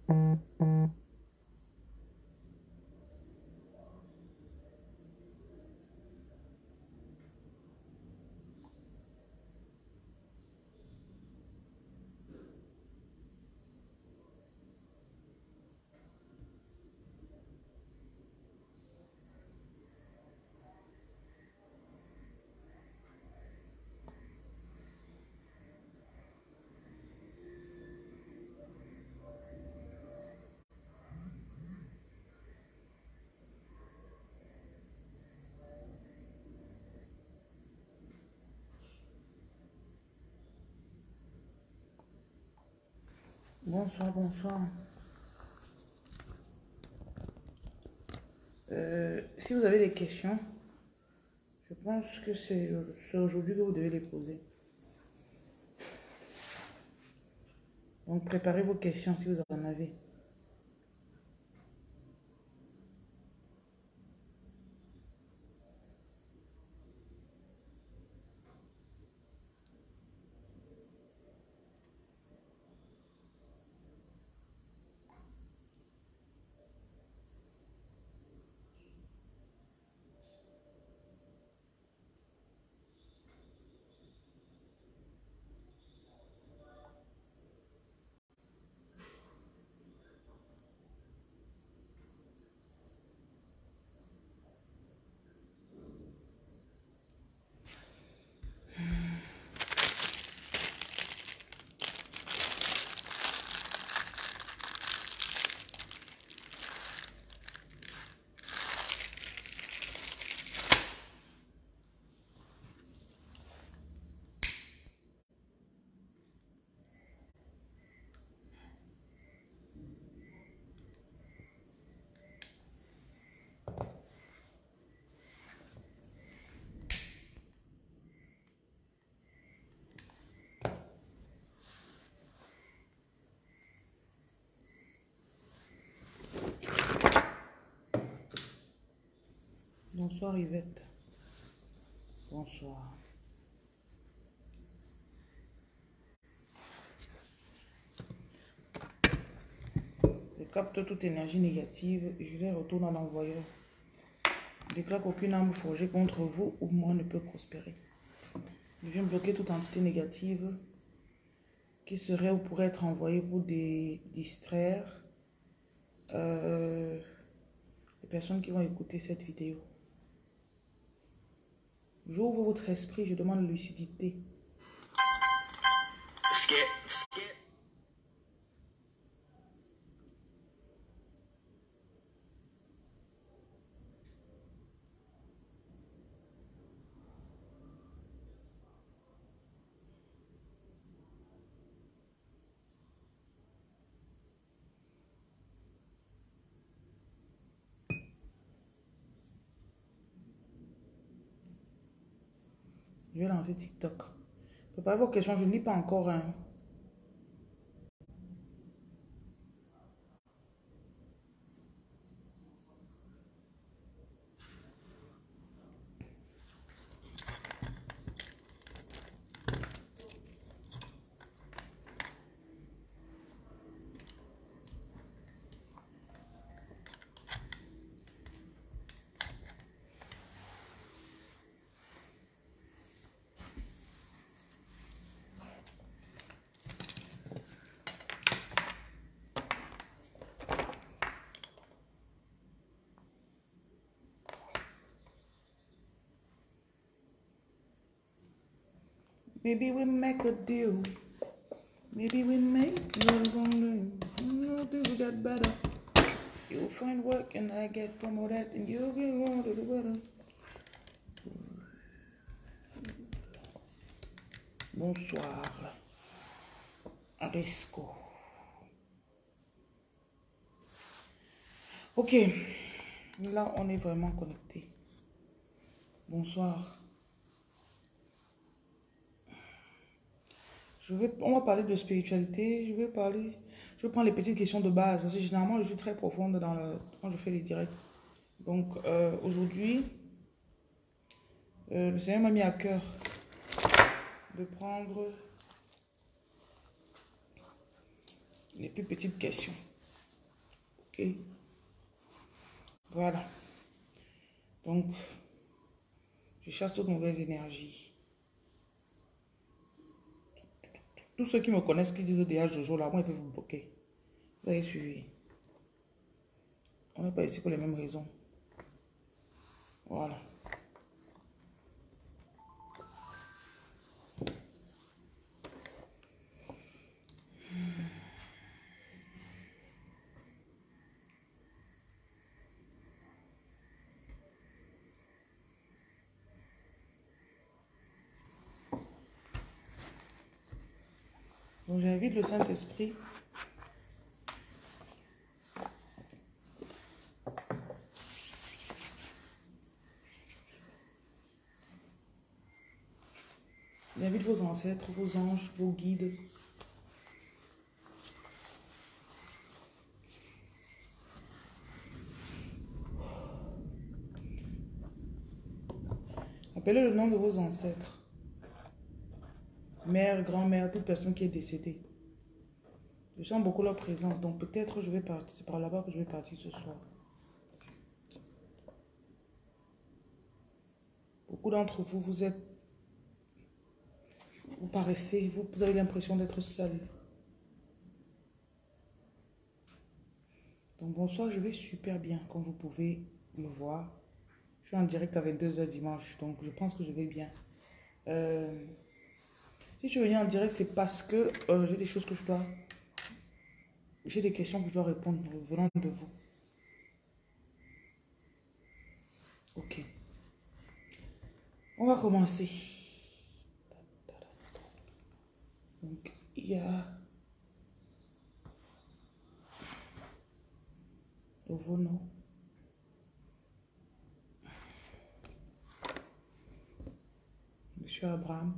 Bonsoir, bonsoir. Si vous avez des questions, je pense que c'est aujourd'hui que vous devez les poser. Donc préparez vos questions si vous en avez. Bonsoir Yvette. Bonsoir. Je capte toute énergie négative et je les retourne à l'envoyeur. Je déclare qu'aucune âme forgée contre vous ou moi ne peut prospérer. Je viens bloquer toute entité négative qui serait ou pourrait être envoyée pour distraire les personnes qui vont écouter cette vidéo. J'ouvre votre esprit, je demande lucidité. Je vais lancer TikTok. Préparez vos questions, je ne lis pas encore. Hein. Maybe we make a deal. Maybe we make your wrong. Till we get better. You'll find work and I get promoted and you'll get on to the weather. Bonsoir. Arisco. Ok. Là, on est vraiment connecté. Bonsoir. On va parler de spiritualité. Je vais prendre les petites questions de base. Parce que généralement, je suis très profonde quand je fais les directs. Donc, aujourd'hui, le Seigneur m'a mis à cœur de prendre les plus petites questions. Ok. Voilà. Donc, je chasse toute mauvaise énergie. Tous ceux qui me connaissent, qui disent déjà Jojo, là, moi, ils peuvent vous bloquer. Vous avez suivi. On n'est pas ici pour les mêmes raisons. Voilà. Donc, j'invite le Saint-Esprit j'invite vos ancêtres, vos anges, vos guides. Appelez le nom de vos ancêtres. Mère, grand-mère, toute personne qui est décédée. Je sens beaucoup leur présence, donc peut-être je vais partir. C'est par là-bas que je vais partir ce soir. Beaucoup d'entre vous, vous paraissez, vous avez l'impression d'être seul. Donc bonsoir, je vais super bien, comme vous pouvez le voir. Je suis en direct à 22h dimanche, donc je pense que je vais bien. Si je suis venue en direct, c'est parce que j'ai des choses que je dois... J'ai des questions que je dois répondre venant de vous. Ok. On va commencer. Donc, il y a... Ovono. Monsieur Abraham.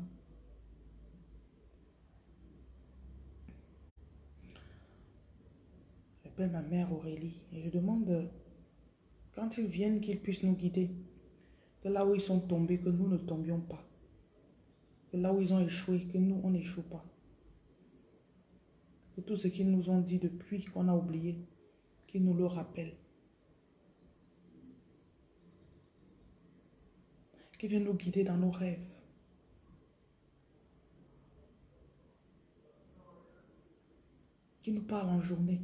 J'appelle ma mère Aurélie et je demande, quand ils viennent, qu'ils puissent nous guider. Que là où ils sont tombés, que nous ne tombions pas. Que là où ils ont échoué, que nous, on n'échoue pas. Que tout ce qu'ils nous ont dit depuis qu'on a oublié, qu'ils nous le rappellent. Qu'ils viennent nous guider dans nos rêves. Qu'ils nous parlent en journée.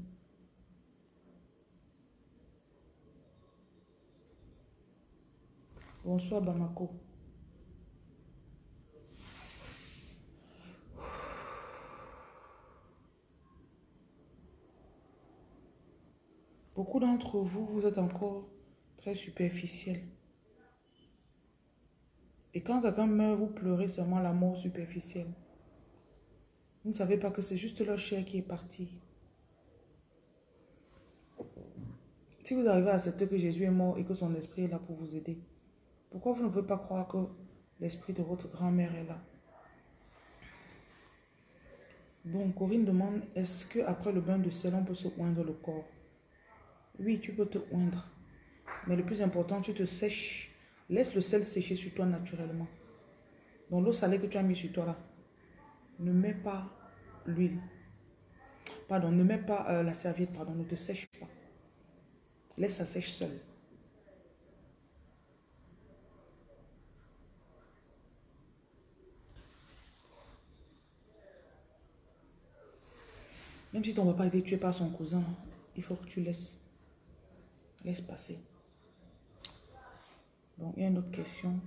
Bonsoir Bamako. Beaucoup d'entre vous, vous êtes encore très superficiels. Et quand quelqu'un meurt, vous pleurez seulement la mort superficielle. Vous ne savez pas que c'est juste leur chair qui est partie. Si vous arrivez à accepter que Jésus est mort et que son esprit est là pour vous aider, pourquoi vous ne pouvez pas croire que l'esprit de votre grand-mère est là? Bon, Corinne demande, est-ce qu'après le bain de sel, on peut se oindre le corps? Oui, tu peux te oindre. Mais le plus important, tu te sèches. Laisse le sel sécher sur toi naturellement. Dans l'eau salée que tu as mis sur toi là, ne mets pas l'huile. Pardon, ne mets pas la serviette, pardon, ne te sèche pas. Laisse ça sèche seul. Même si ton papa a été tué par son cousin, il faut que tu laisses passer. Bon, il y a une autre question.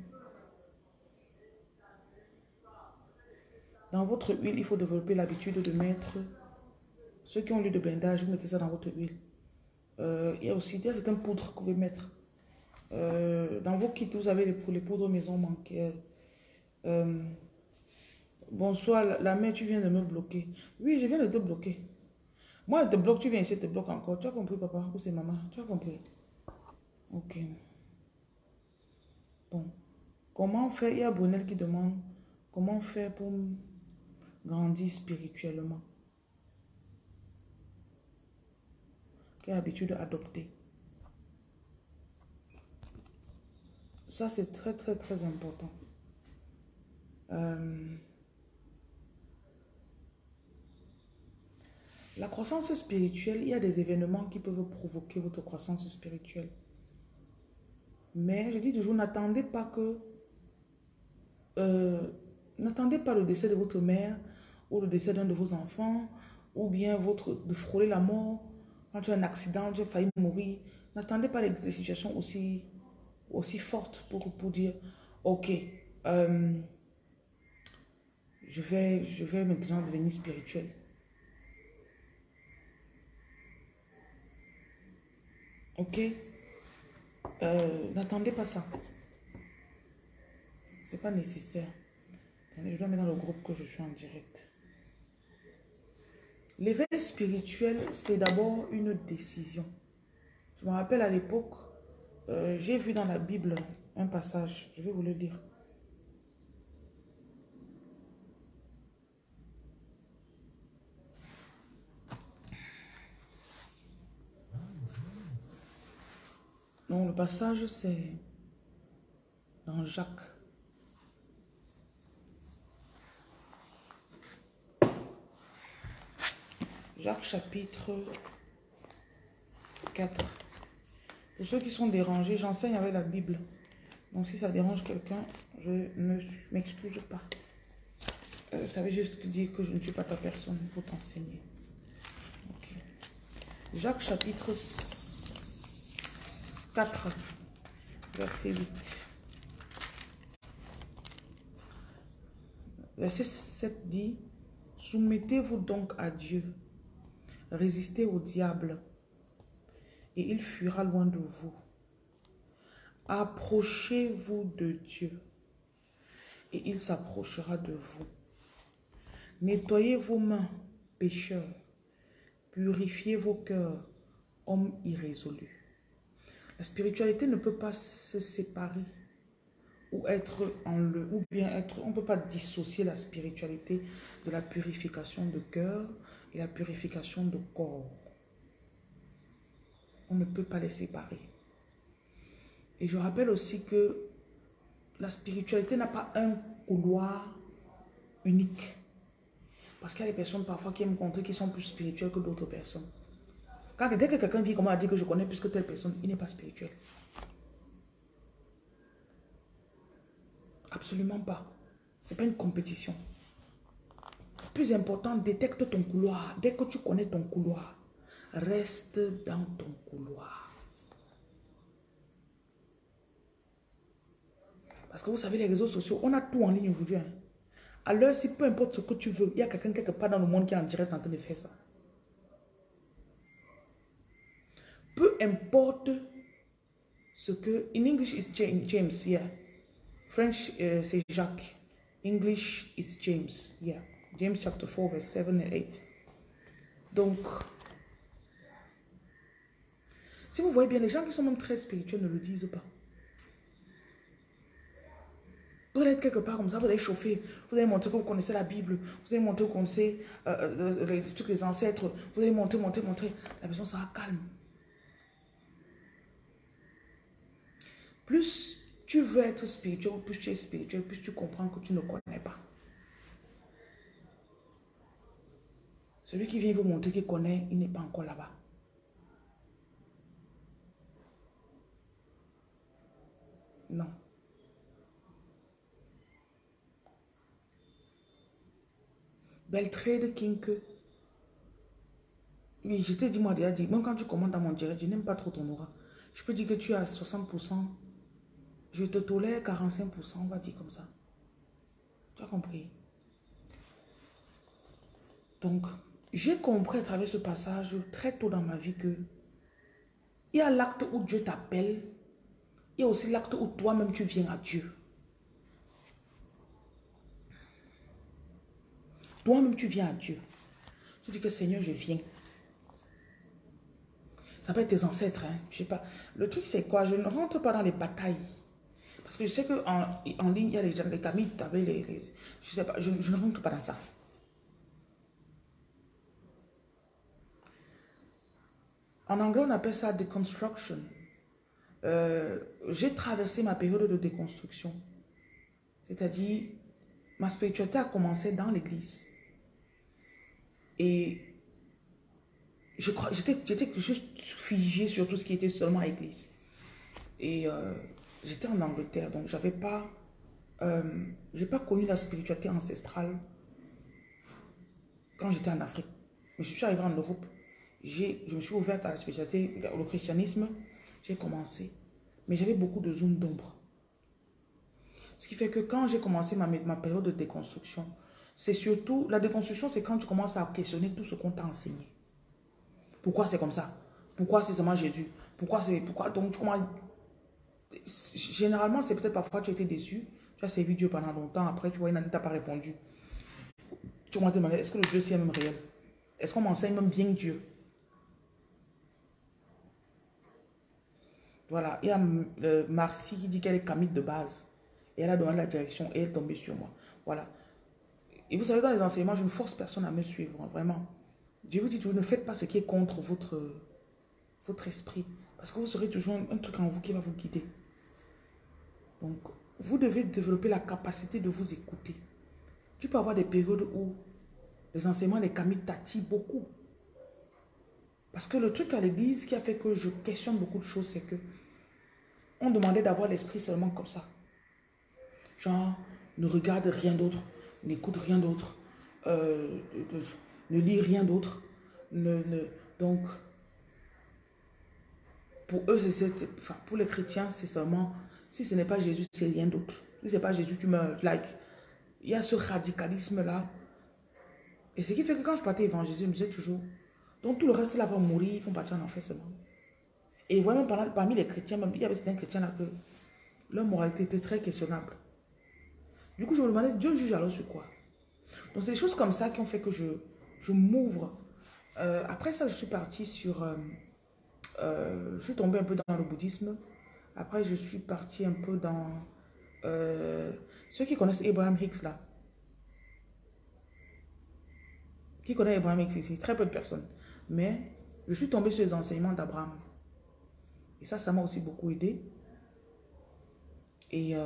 Dans votre huile, il faut développer l'habitude de mettre... Ceux qui ont l'huile de blindage, vous mettez ça dans votre huile. Il y a aussi certaines poudres que vous pouvez mettre. Dans vos kits, vous avez les poudres maison manquées. Bonsoir, la mère, tu viens de me bloquer. Oui, je viens de te bloquer. Moi, je te bloque, tu viens ici, je te bloque encore. Tu as compris, papa? Ou c'est maman? Tu as compris? Ok. Bon. Comment faire? Il y a Brunel qui demande comment faire pour grandir spirituellement. Quelle habitude adopter? Ça, c'est très, très, très important. La croissance spirituelle, il y a des événements qui peuvent provoquer votre croissance spirituelle. Mais je dis toujours, n'attendez pas le décès de votre mère ou le décès d'un de vos enfants ou bien de frôler la mort. Quand tu as un accident, tu as failli mourir. N'attendez pas des situations aussi fortes pour dire, ok, je vais maintenant devenir spirituel. Ok? N'attendez pas ça. C'est pas nécessaire. Je dois mettre dans le groupe que je suis en direct. L'éveil spirituel, c'est d'abord une décision. Je me rappelle à l'époque, j'ai vu dans la Bible un passage, je vais vous le lire. Non, le passage, c'est dans Jacques. Jacques chapitre 4. Pour ceux qui sont dérangés, j'enseigne avec la Bible. Donc si ça dérange quelqu'un, je ne m'excuse pas. Ça veut juste dire que je ne suis pas ta personne pour t'enseigner. Okay. Jacques chapitre 4, verset 8. Verset 7 dit, « Soumettez-vous donc à Dieu, résistez au diable, et il fuira loin de vous. Approchez-vous de Dieu, et il s'approchera de vous. Nettoyez vos mains, pécheurs, purifiez vos cœurs, hommes irrésolus. » La spiritualité ne peut pas se séparer ou on ne peut pas dissocier la spiritualité de la purification de cœur et la purification de corps. On ne peut pas les séparer. Et je rappelle aussi que la spiritualité n'a pas un couloir unique. Parce qu'il y a des personnes parfois qui aiment montrer qu'ils sont plus spirituels que d'autres personnes. Dès que quelqu'un vient comment dire que je connais plus que telle personne, il n'est pas spirituel. Absolument pas. Ce n'est pas une compétition. Plus important, détecte ton couloir. Dès que tu connais ton couloir, reste dans ton couloir. Parce que vous savez, les réseaux sociaux, on a tout en ligne aujourd'hui. Hein. À l'heure, si peu importe ce que tu veux, il y a quelqu'un quelque part dans le monde qui est en direct en train de faire ça. Peu importe ce que... In English, it's James, yeah. French, c'est Jacques. English, it's James, yeah. James chapter 4, verse 7 and 8. Donc, si vous voyez bien, les gens qui sont même très spirituels ne le disent pas. Vous allez être quelque part comme ça, vous allez chauffer, vous allez montrer que vous connaissez la Bible, vous allez montrer que vous connaissez les ancêtres, vous allez montrer. La personne sera calme. Plus tu veux être spirituel, plus tu es spirituel, plus tu comprends que tu ne connais pas. Celui qui vient vous montrer qu'il connaît, il n'est pas encore là-bas. Non. Beltrade Kinke. Oui, je t'ai dit, moi déjà dit, même quand tu commandes dans mon direct, je n'aime pas trop ton aura. Je peux dire que tu es à 60%. Je te tolère 45%, on va dire comme ça. Tu as compris? Donc, j'ai compris à travers ce passage très tôt dans ma vie que il y a l'acte où Dieu t'appelle, il y a aussi l'acte où toi-même tu viens à Dieu. Toi-même tu viens à Dieu. Tu dis que Seigneur, je viens. Ça peut être tes ancêtres, hein, je sais pas. Le truc c'est quoi? Je ne rentre pas dans les batailles. Parce que je sais qu'en ligne, il y a les gens, les kamites, je sais pas, je ne rentre pas dans ça. En anglais, on appelle ça deconstruction. J'ai traversé ma période de déconstruction. C'est-à-dire, ma spiritualité a commencé dans l'église. Et j'étais juste figée sur tout ce qui était seulement église. Et j'étais en Angleterre, donc j'ai pas connu la spiritualité ancestrale quand j'étais en Afrique. Mais je suis arrivée en Europe, je me suis ouverte à la spiritualité, au christianisme, j'ai commencé. Mais j'avais beaucoup de zones d'ombre. Ce qui fait que quand j'ai commencé ma période de déconstruction, c'est surtout, la déconstruction, c'est quand tu commences à questionner tout ce qu'on t'a enseigné. Pourquoi c'est comme ça? Pourquoi c'est seulement Jésus? Pourquoi donc tu commences. Généralement, c'est peut-être parfois tu as été déçu, tu as servi Dieu pendant longtemps, après tu vois, il ne t'a pas répondu. Tu m'as demandé, est-ce que le Dieu c'est même réel? Est-ce qu'on m'enseigne même bien Dieu? Voilà, il y a Marcy qui dit qu'elle est camite de base. Et elle a demandé la direction et elle est tombée sur moi. Voilà. Et vous savez, dans les enseignements, je ne force personne à me suivre, hein, vraiment. Je vous dis toujours, ne faites pas ce qui est contre votre esprit. Parce que vous serez toujours un truc en vous qui va vous guider. Donc, vous devez développer la capacité de vous écouter. Tu peux avoir des périodes où les enseignements des kamites t'attirent beaucoup. Parce que le truc à l'église qui a fait que je questionne beaucoup de choses, c'est que on demandait d'avoir l'esprit seulement comme ça. Genre, ne regarde rien d'autre, n'écoute rien d'autre, ne lit rien d'autre. Donc, pour eux, enfin, pour les chrétiens, c'est seulement, si ce n'est pas Jésus, c'est rien d'autre. Si ce n'est pas Jésus, tu me like. Il y a ce radicalisme-là. Et ce qui fait que quand je partais évangéliser, je me disais toujours, donc tout le reste là va mourir, ils vont partir en enfer seulement. Et vraiment, parmi les chrétiens, même, il y avait certains chrétiens là que leur moralité était très questionnable. Du coup, je me demandais, Dieu juge alors sur quoi? Donc, c'est des choses comme ça qui ont fait que je m'ouvre. Après ça, je suis partie sur... je suis tombée un peu dans le bouddhisme. Après, je suis partie un peu dans... ceux qui connaissent Abraham Hicks, là. Qui connaît Abraham Hicks ici? Très peu de personnes. Mais je suis tombée sur les enseignements d'Abraham. Et ça m'a aussi beaucoup aidé. Et...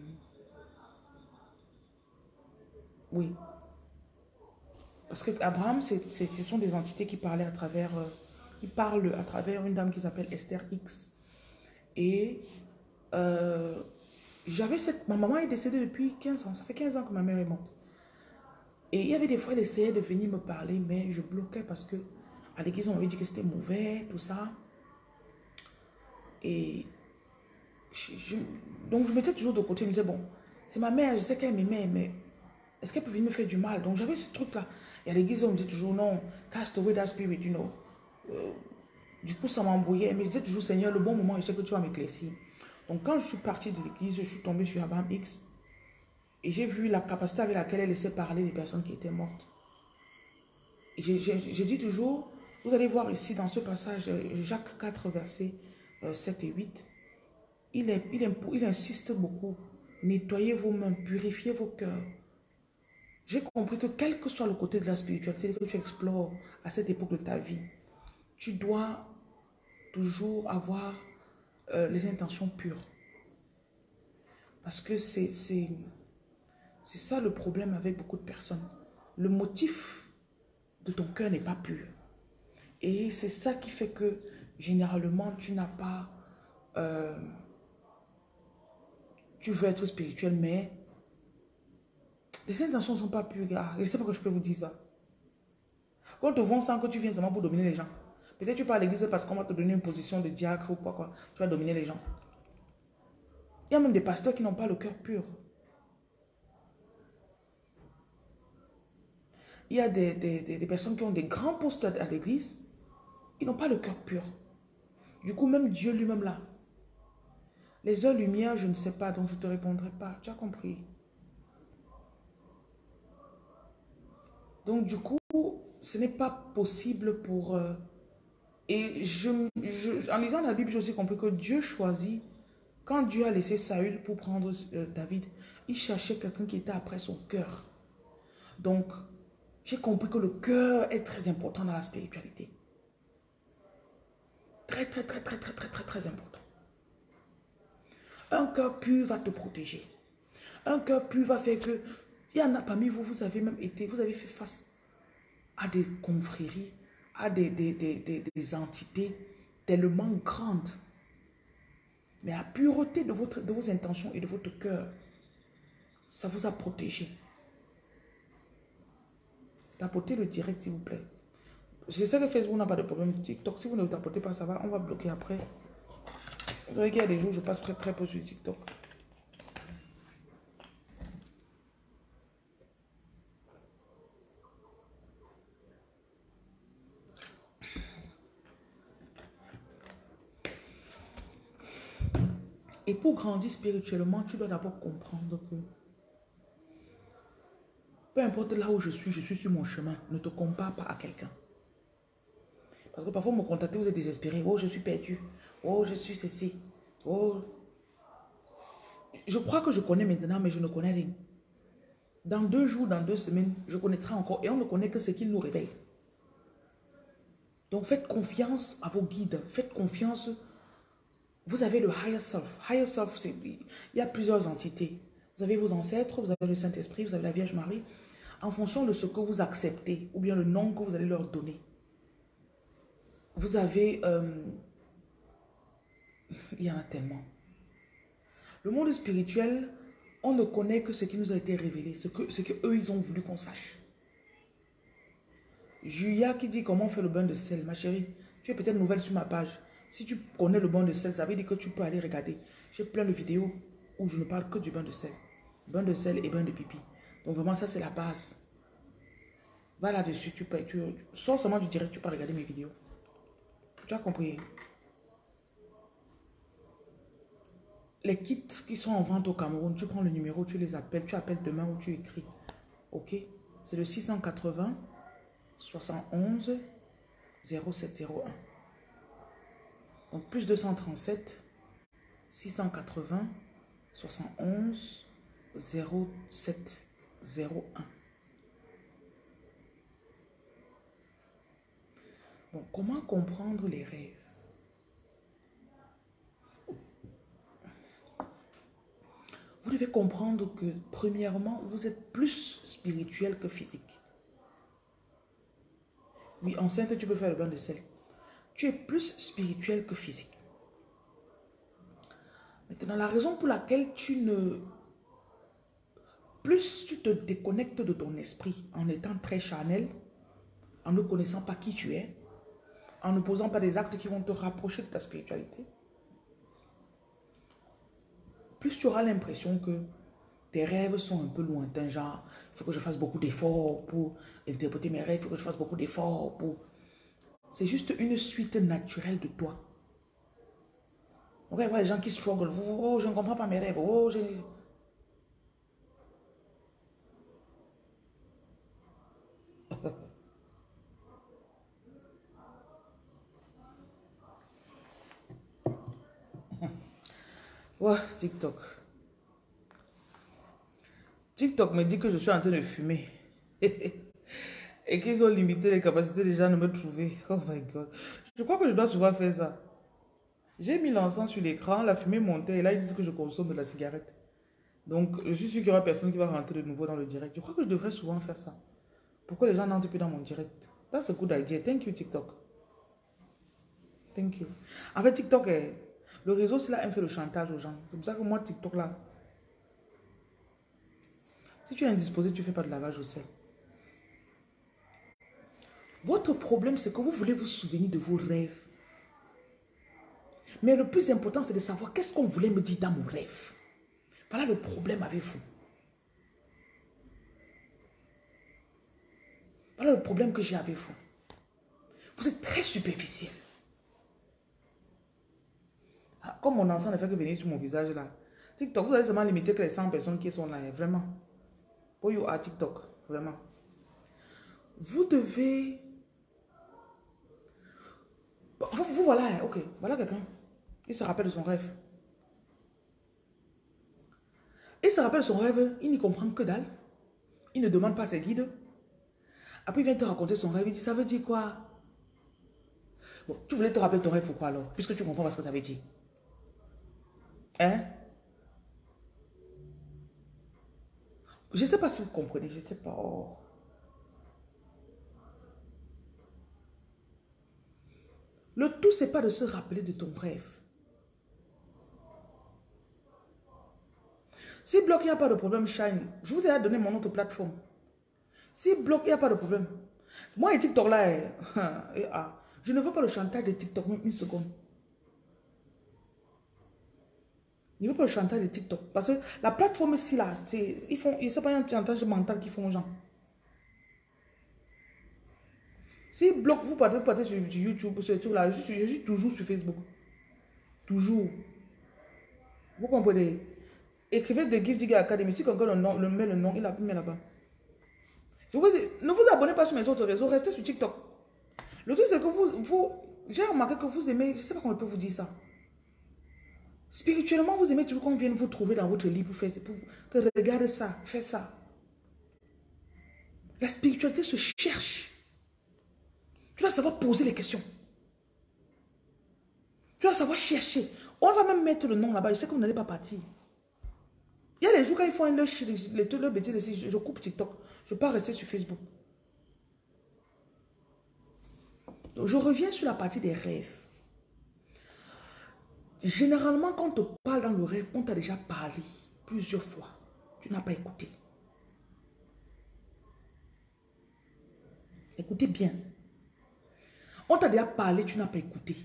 oui. Parce que Abraham, ce sont des entités qui parlaient à travers... ils parlent à travers une dame qui s'appelle Esther Hicks. Et j'avais cette... Ma maman est décédée depuis 15 ans. Ça fait 15 ans que ma mère est morte. Et il y avait des fois, elle essayait de venir me parler, mais je bloquais parce que à l'église, on m'avait dit que c'était mauvais, tout ça. Et donc, je mettais toujours de côté. Je me disais, bon, c'est ma mère, je sais qu'elle m'aimait, mais est-ce qu'elle peut venir me faire du mal? Donc, j'avais ce truc-là. Et à l'église, on me disait toujours, non, cast away that spirit, you know. Du coup, ça m'embrouillait. Mais je disais toujours, Seigneur, le bon moment, je sais que tu vas m'éclaircir. Donc, quand je suis partie de l'église, je suis tombée sur Abraham Hicks. Et j'ai vu la capacité avec laquelle elle laissait parler les personnes qui étaient mortes. Et je dis toujours, vous allez voir ici dans ce passage, Jacques 4, versets 7 et 8, il insiste beaucoup. Nettoyez vos mains, purifiez vos cœurs. J'ai compris que quel que soit le côté de la spiritualité que tu explores à cette époque de ta vie, tu dois toujours avoir les intentions pures. Parce que c'est ça le problème avec beaucoup de personnes. Le motif de ton cœur n'est pas pur. Et c'est ça qui fait que généralement tu n'as pas... tu veux être spirituel, mais les intentions ne sont pas pures, gars. Je ne sais pas que je peux vous dire ça. Quand on te vend sans que tu viens seulement pour dominer les gens. Peut-être tu pars à l'église parce qu'on va te donner une position de diacre ou quoi. Tu vas dominer les gens. Il y a même des pasteurs qui n'ont pas le cœur pur. Il y a des personnes qui ont des grands postes à l'église. Ils n'ont pas le cœur pur. Du coup, même Dieu lui-même là. Les heures lumière, je ne sais pas, donc je ne te répondrai pas. Tu as compris? Donc, du coup, ce n'est pas possible pour... et en lisant la Bible, j'ai aussi compris que Dieu choisit. Quand Dieu a laissé Saül pour prendre David, il cherchait quelqu'un qui était après son cœur. Donc, j'ai compris que le cœur est très important dans la spiritualité. Très, très, très, très, très, très, très, très important. Un cœur pur va te protéger. Un cœur pur va faire que... Il y en a parmi vous, vous avez même été, vous avez fait face à des confréries à des entités tellement grandes. Mais la pureté de vos intentions et de votre cœur, ça vous a protégé. Tapotez le direct, s'il vous plaît. Je sais que Facebook n'a pas de problème. TikTok, si vous ne tapotez pas, ça va. On va bloquer après. Vous savez qu'il y a des jours où je passe très très peu sur TikTok. Et pour grandir spirituellement, tu dois d'abord comprendre que peu importe là où je suis sur mon chemin. Ne te compare pas à quelqu'un. Parce que parfois, vous me contactez, vous êtes désespéré. Oh, je suis perdu. Oh, je suis ceci. Oh. Je crois que je connais maintenant, mais je ne connais rien. Dans 2 jours, dans 2 semaines, je connaîtrai encore. Et on ne connaît que ce qu'il nous révèle. Donc, faites confiance à vos guides. Faites confiance. Vous avez le higher self. Higher self, il y a plusieurs entités. Vous avez vos ancêtres, vous avez le Saint-Esprit, vous avez la Vierge Marie. En fonction de ce que vous acceptez, ou bien le nom que vous allez leur donner. Vous avez... il y en a tellement. Le monde spirituel, on ne connaît que ce qui nous a été révélé, ce que eux ils ont voulu qu'on sache. Julia qui dit comment on fait le bain de sel. Ma chérie, tu es peut-être nouvelle sur ma page. Si tu connais le bain de sel, ça veut dire que tu peux aller regarder. J'ai plein de vidéos où je ne parle que du bain de sel. Bain de sel et bain de pipi. Donc vraiment, ça c'est la base. Va là-dessus, tu sors seulement du direct, tu peux regarder mes vidéos. Tu as compris? Les kits qui sont en vente au Cameroun, tu prends le numéro, tu les appelles, tu appelles demain ou tu écris. Ok? C'est le 680 71 0701. Donc plus 237 680 71 0701. Bon, comment comprendre les rêves? Vous devez comprendre que, premièrement, vous êtes plus spirituel que physique. Oui, enceinte, tu peux faire le bain de sel. Tu es plus spirituel que physique. Maintenant, la raison pour laquelle plus tu te déconnectes de ton esprit en étant très charnel, en ne connaissant pas qui tu es, en ne posant pas des actes qui vont te rapprocher de ta spiritualité, plus tu auras l'impression que tes rêves sont un peu lointains, genre, il faut que je fasse beaucoup d'efforts pour interpréter mes rêves, il faut que je fasse beaucoup d'efforts pour... C'est juste une suite naturelle de toi. Donc, il y a les gens qui struggle. Oh, je ne comprends pas mes rêves. Oh, je... Ouais, TikTok. TikTok me dit que je suis en train de fumer. Et qu'ils ont limité les capacités des gens de me trouver. Oh my God. Je crois que je dois souvent faire ça. J'ai mis l'encens sur l'écran, la fumée montait et là ils disent que je consomme de la cigarette. Donc je suis sûr qu'il y aura personne qui va rentrer de nouveau dans le direct. Je crois que je devrais souvent faire ça. Pourquoi les gens n'entrent plus dans mon direct? That's a good idea. Thank you TikTok. Thank you. En fait TikTok le réseau c'est là elle me fait le chantage aux gens. C'est pour ça que moi TikTok là. Si tu es indisposé, tu ne fais pas de lavage au sel. Votre problème c'est que vous voulez vous souvenir de vos rêves. Mais le plus important c'est de savoir qu'est-ce qu'on voulait me dire dans mon rêve. Voilà le problème avec vous. Voilà le problème que j'ai avec vous. Vous êtes très superficiel. Ah, comme mon enfant ne fait que venir sur mon visage là. TikTok, vous allez seulement limiter que les 100 personnes qui sont là. Vraiment. Pour you à TikTok. Vraiment. Vous devez... Vous voilà. Ok. Voilà quelqu'un. Il se rappelle de son rêve. Il se rappelle de son rêve. Il n'y comprend que dalle. Il ne demande pas ses guides. Après, il vient te raconter son rêve. Il dit, ça veut dire quoi? Bon, tu voulais te rappeler ton rêve, pourquoi alors? Puisque tu comprends pas ce que ça veut dire. Hein? Je ne sais pas si vous comprenez. Je ne sais pas. Oh. plus, c'est pas de se rappeler de ton rêve. Si bloc, il n'y a pas de problème, Shine. Je vous ai donné mon autre plateforme. Si bloc, il n'y a pas de problème. Moi et TikTok là, je ne veux pas le chantage de TikTok, même une seconde. Je ne veux pas le chantage de TikTok. Parce que la plateforme ici, là, c'est pas un chantage mental qu'ils font aux gens. Si bloc, vous partez sur YouTube, sur tout là, je suis toujours sur Facebook. Toujours. Vous comprenez? Écrivez de Gift Digger Academy. Si quelqu'un met le nom, il a mis là-bas. Je vous dis, ne vous abonnez pas sur mes autres réseaux, restez sur TikTok. Le truc, c'est que j'ai remarqué que vous aimez, je ne sais pas comment je peux vous dire ça. Spirituellement, vous aimez toujours qu'on vienne vous trouver dans votre lit que regarde ça, fais ça. La spiritualité se cherche. Tu dois savoir poser les questions. Tu dois savoir chercher. On va même mettre le nom là-bas. Je sais que vous n'allez pas partir. Il y a des jours quand ils font leur bêtise, je coupe TikTok. Je ne peux pas rester sur Facebook. Donc, je reviens sur la partie des rêves. Généralement, quand on te parle dans le rêve, on t'a déjà parlé plusieurs fois. Tu n'as pas écouté. Écoutez bien. On t'a déjà parlé, tu n'as pas écouté.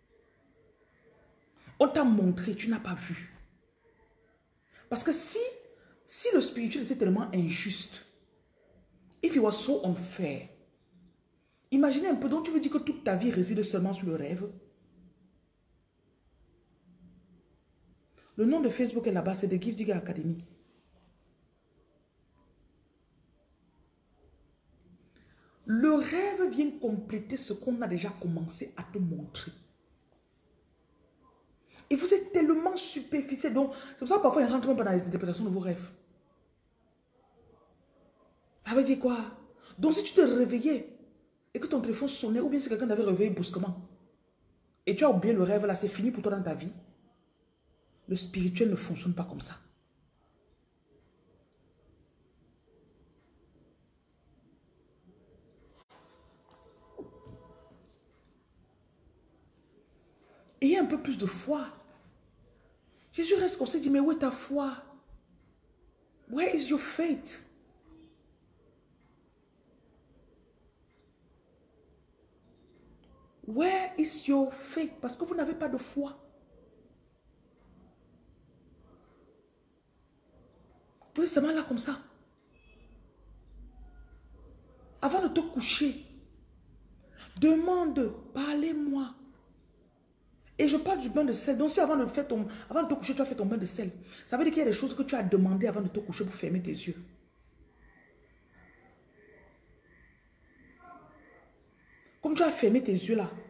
On t'a montré, tu n'as pas vu. Parce que si le spirituel était tellement injuste, if it was so unfair, imaginez un peu, donc tu veux dire que toute ta vie réside seulement sur le rêve? Le nom de Facebook est là-bas, c'est The Gift Digger Academy. Le rêve vient compléter ce qu'on a déjà commencé à te montrer. Et vous êtes tellement superficiel. Donc, c'est pour ça que parfois, ils rentrent même pas dans les interprétations de vos rêves. Ça veut dire quoi? Donc, si tu te réveillais et que ton téléphone sonnait, ou bien si quelqu'un t'avait réveillé brusquement, et tu as oublié le rêve là, c'est fini pour toi dans ta vie. Le spirituel ne fonctionne pas comme ça. Ayez un peu plus de foi. Jésus reste comme ça, il dit, mais où est ta foi? Where is your faith? Where is your faith? Parce que vous n'avez pas de foi. Vous êtes seulement là comme ça. Avant de te coucher, demande, parlez-moi. Et je parle du bain de sel. Donc si avant de te coucher, tu as fait ton bain de sel, ça veut dire qu'il y a des choses que tu as demandées avant de te coucher pour fermer tes yeux. Comme tu as fermé tes yeux là,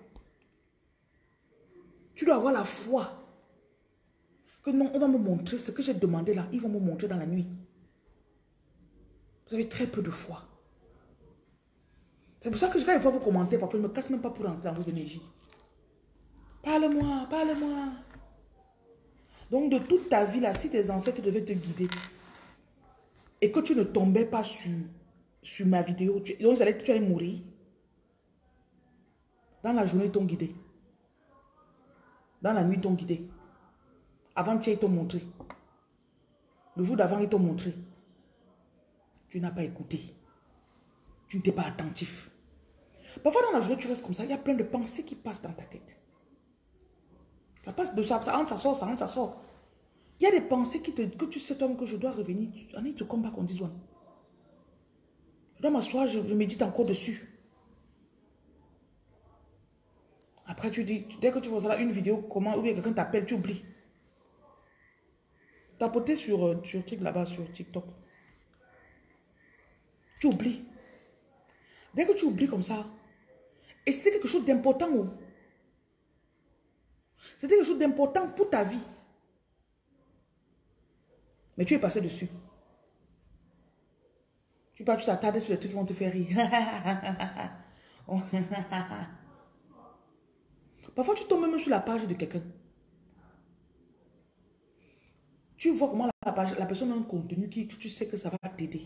tu dois avoir la foi. Que non, on va me montrer ce que j'ai demandé là. Ils vont me montrer dans la nuit. Vous avez très peu de foi. C'est pour ça que quand je vois vos commentaires, parfois je ne me casse même pas pour rentrer dans vos énergies. Parle-moi, parle-moi. Donc de toute ta vie là, si tes ancêtres devaient te guider et que tu ne tombais pas sur ma vidéo, donc tu allais mourir. Dans la journée, ils t'ont guidé. Dans la nuit, ils t'ont guidé. Avant-hier, ils t'ont montré. Le jour d'avant, ils t'ont montré. Tu n'as pas écouté. Tu n'étais pas attentif. Parfois, dans la journée, tu restes comme ça. Il y a plein de pensées qui passent dans ta tête. Ça passe de ça, ça entre, ça sort, ça entre, ça sort. Il y a des pensées que tu sais toi que je dois revenir. I need to come back on this one. Je dois m'asseoir, je médite encore dessus. Après, tu dis, dès que tu vois ça, une vidéo, comment, ou bien quelqu'un t'appelle, tu oublies. Tapoter sur truc là-bas, sur TikTok. Tu oublies. Dès que tu oublies comme ça, et c'était quelque chose d'important. C'était quelque chose d'important pour ta vie. Mais tu es passé dessus. Tu t'attardes sur les trucs qui vont te faire rire. Parfois, tu tombes même sur la page de quelqu'un. Tu vois comment la personne a un contenu qui tu sais que ça va t'aider.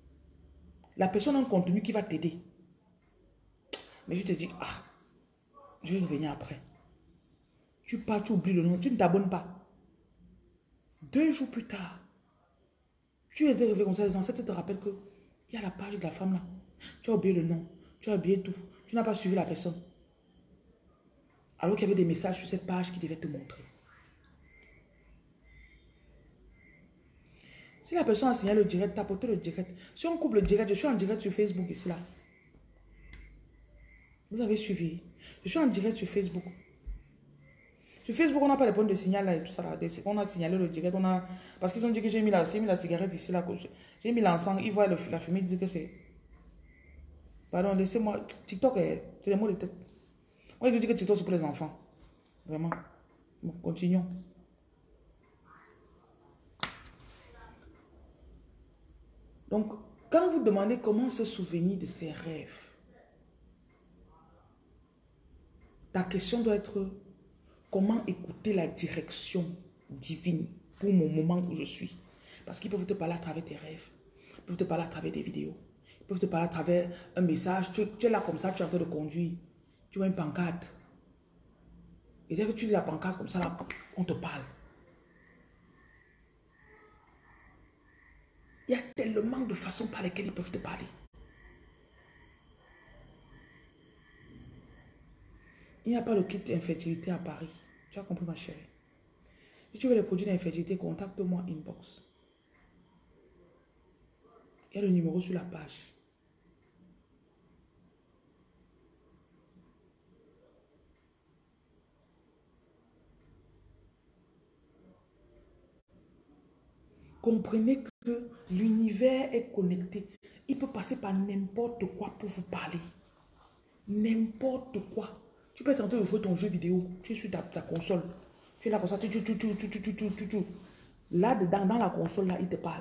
La personne a un contenu qui va t'aider. Mais je te dis, Je vais revenir après. Tu pars, tu oublies le nom, tu ne t'abonnes pas. 2 jours plus tard, tu es arrivé comme ça, les ancêtres te rappellent que il y a la page de la femme là. Tu as oublié le nom, tu as oublié tout. Tu n'as pas suivi la personne. Alors qu'il y avait des messages sur cette page qui devaient te montrer. Si la personne a signalé le direct, tapote le direct. Si on coupe le direct, je suis en direct sur Facebook ici là. Vous avez suivi. Je suis en direct sur Facebook. Sur Facebook, on n'a pas les points de signal là et tout ça là. On a signalé le direct. Parce qu'ils ont dit que j'ai mis la cigarette ici là. J'ai mis l'encens. Ils voient la fumée, ils disent que c'est... Pardon, laissez-moi. TikTok, c'est les mots de tête. Moi, je dis que TikTok, c'est pour les enfants. Vraiment. Bon, continuons. Donc, quand vous demandez comment se souvenir de ses rêves, ta question doit être comment écouter la direction divine pour mon moment où je suis. Parce qu'ils peuvent te parler à travers tes rêves. Ils peuvent te parler à travers des vidéos. Ils peuvent te parler à travers un message. Tu es là comme ça, tu es en train de conduire. Tu vois une pancarte. Et dès que tu lis la pancarte comme ça, là, on te parle. Il y a tellement de façons par lesquelles ils peuvent te parler. Il n'y a pas le kit d'infertilité à Paris. Tu as compris, ma chérie? Si tu veux les produits d'infertilité, contacte-moi inbox. Il y a le numéro sur la page. Comprenez que l'univers est connecté. Il peut passer par n'importe quoi pour vous parler. N'importe quoi. Tu peux être en train de jouer ton jeu vidéo. Tu es sur ta console. Tu es là comme ça. Là, dedans, dans la console, là, il te parle.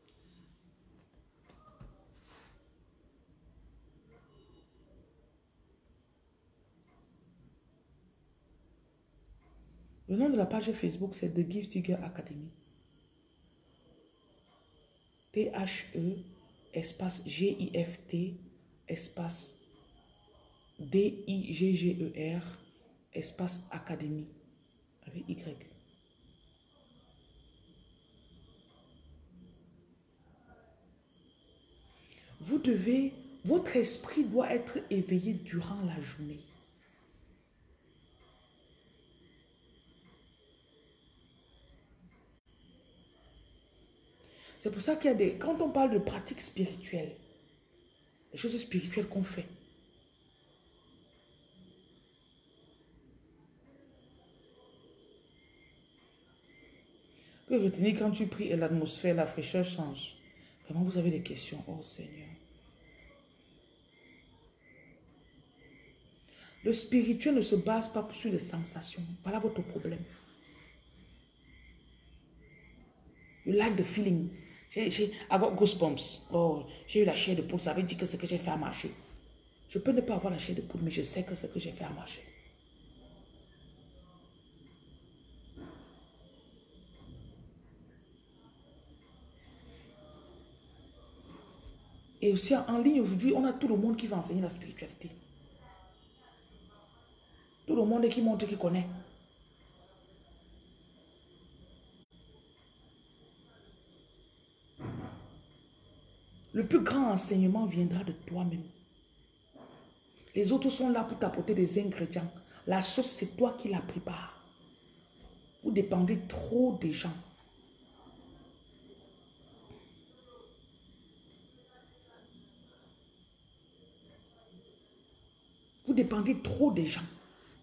Le nom de la page Facebook, c'est The Gift Digger Academy. THE, espace GIFT, espace DIGGER, espace Académie, avec Y. Votre esprit doit être éveillé durant la journée. C'est pour ça qu'il y a des... Quand on parle de pratiques spirituelles, les choses spirituelles qu'on fait, que retenir quand tu pries et l'atmosphère, la fraîcheur change. Vraiment, vous avez des questions. Oh Seigneur. Le spirituel ne se base pas sur les sensations. Voilà votre problème. You like the feeling. I got goosebumps. Oh, j'ai eu la chair de poule. Ça veut dire que ce que j'ai fait a marché. Je peux ne pas avoir la chair de poule, mais je sais que ce que j'ai fait a marché. Et aussi en ligne aujourd'hui, on a tout le monde qui va enseigner la spiritualité. Tout le monde qui montre qu'il connaît. Le plus grand enseignement viendra de toi-même. Les autres sont là pour t'apporter des ingrédients. La sauce, c'est toi qui la prépares. Vous dépendez trop des gens. Vous dépendez trop des gens.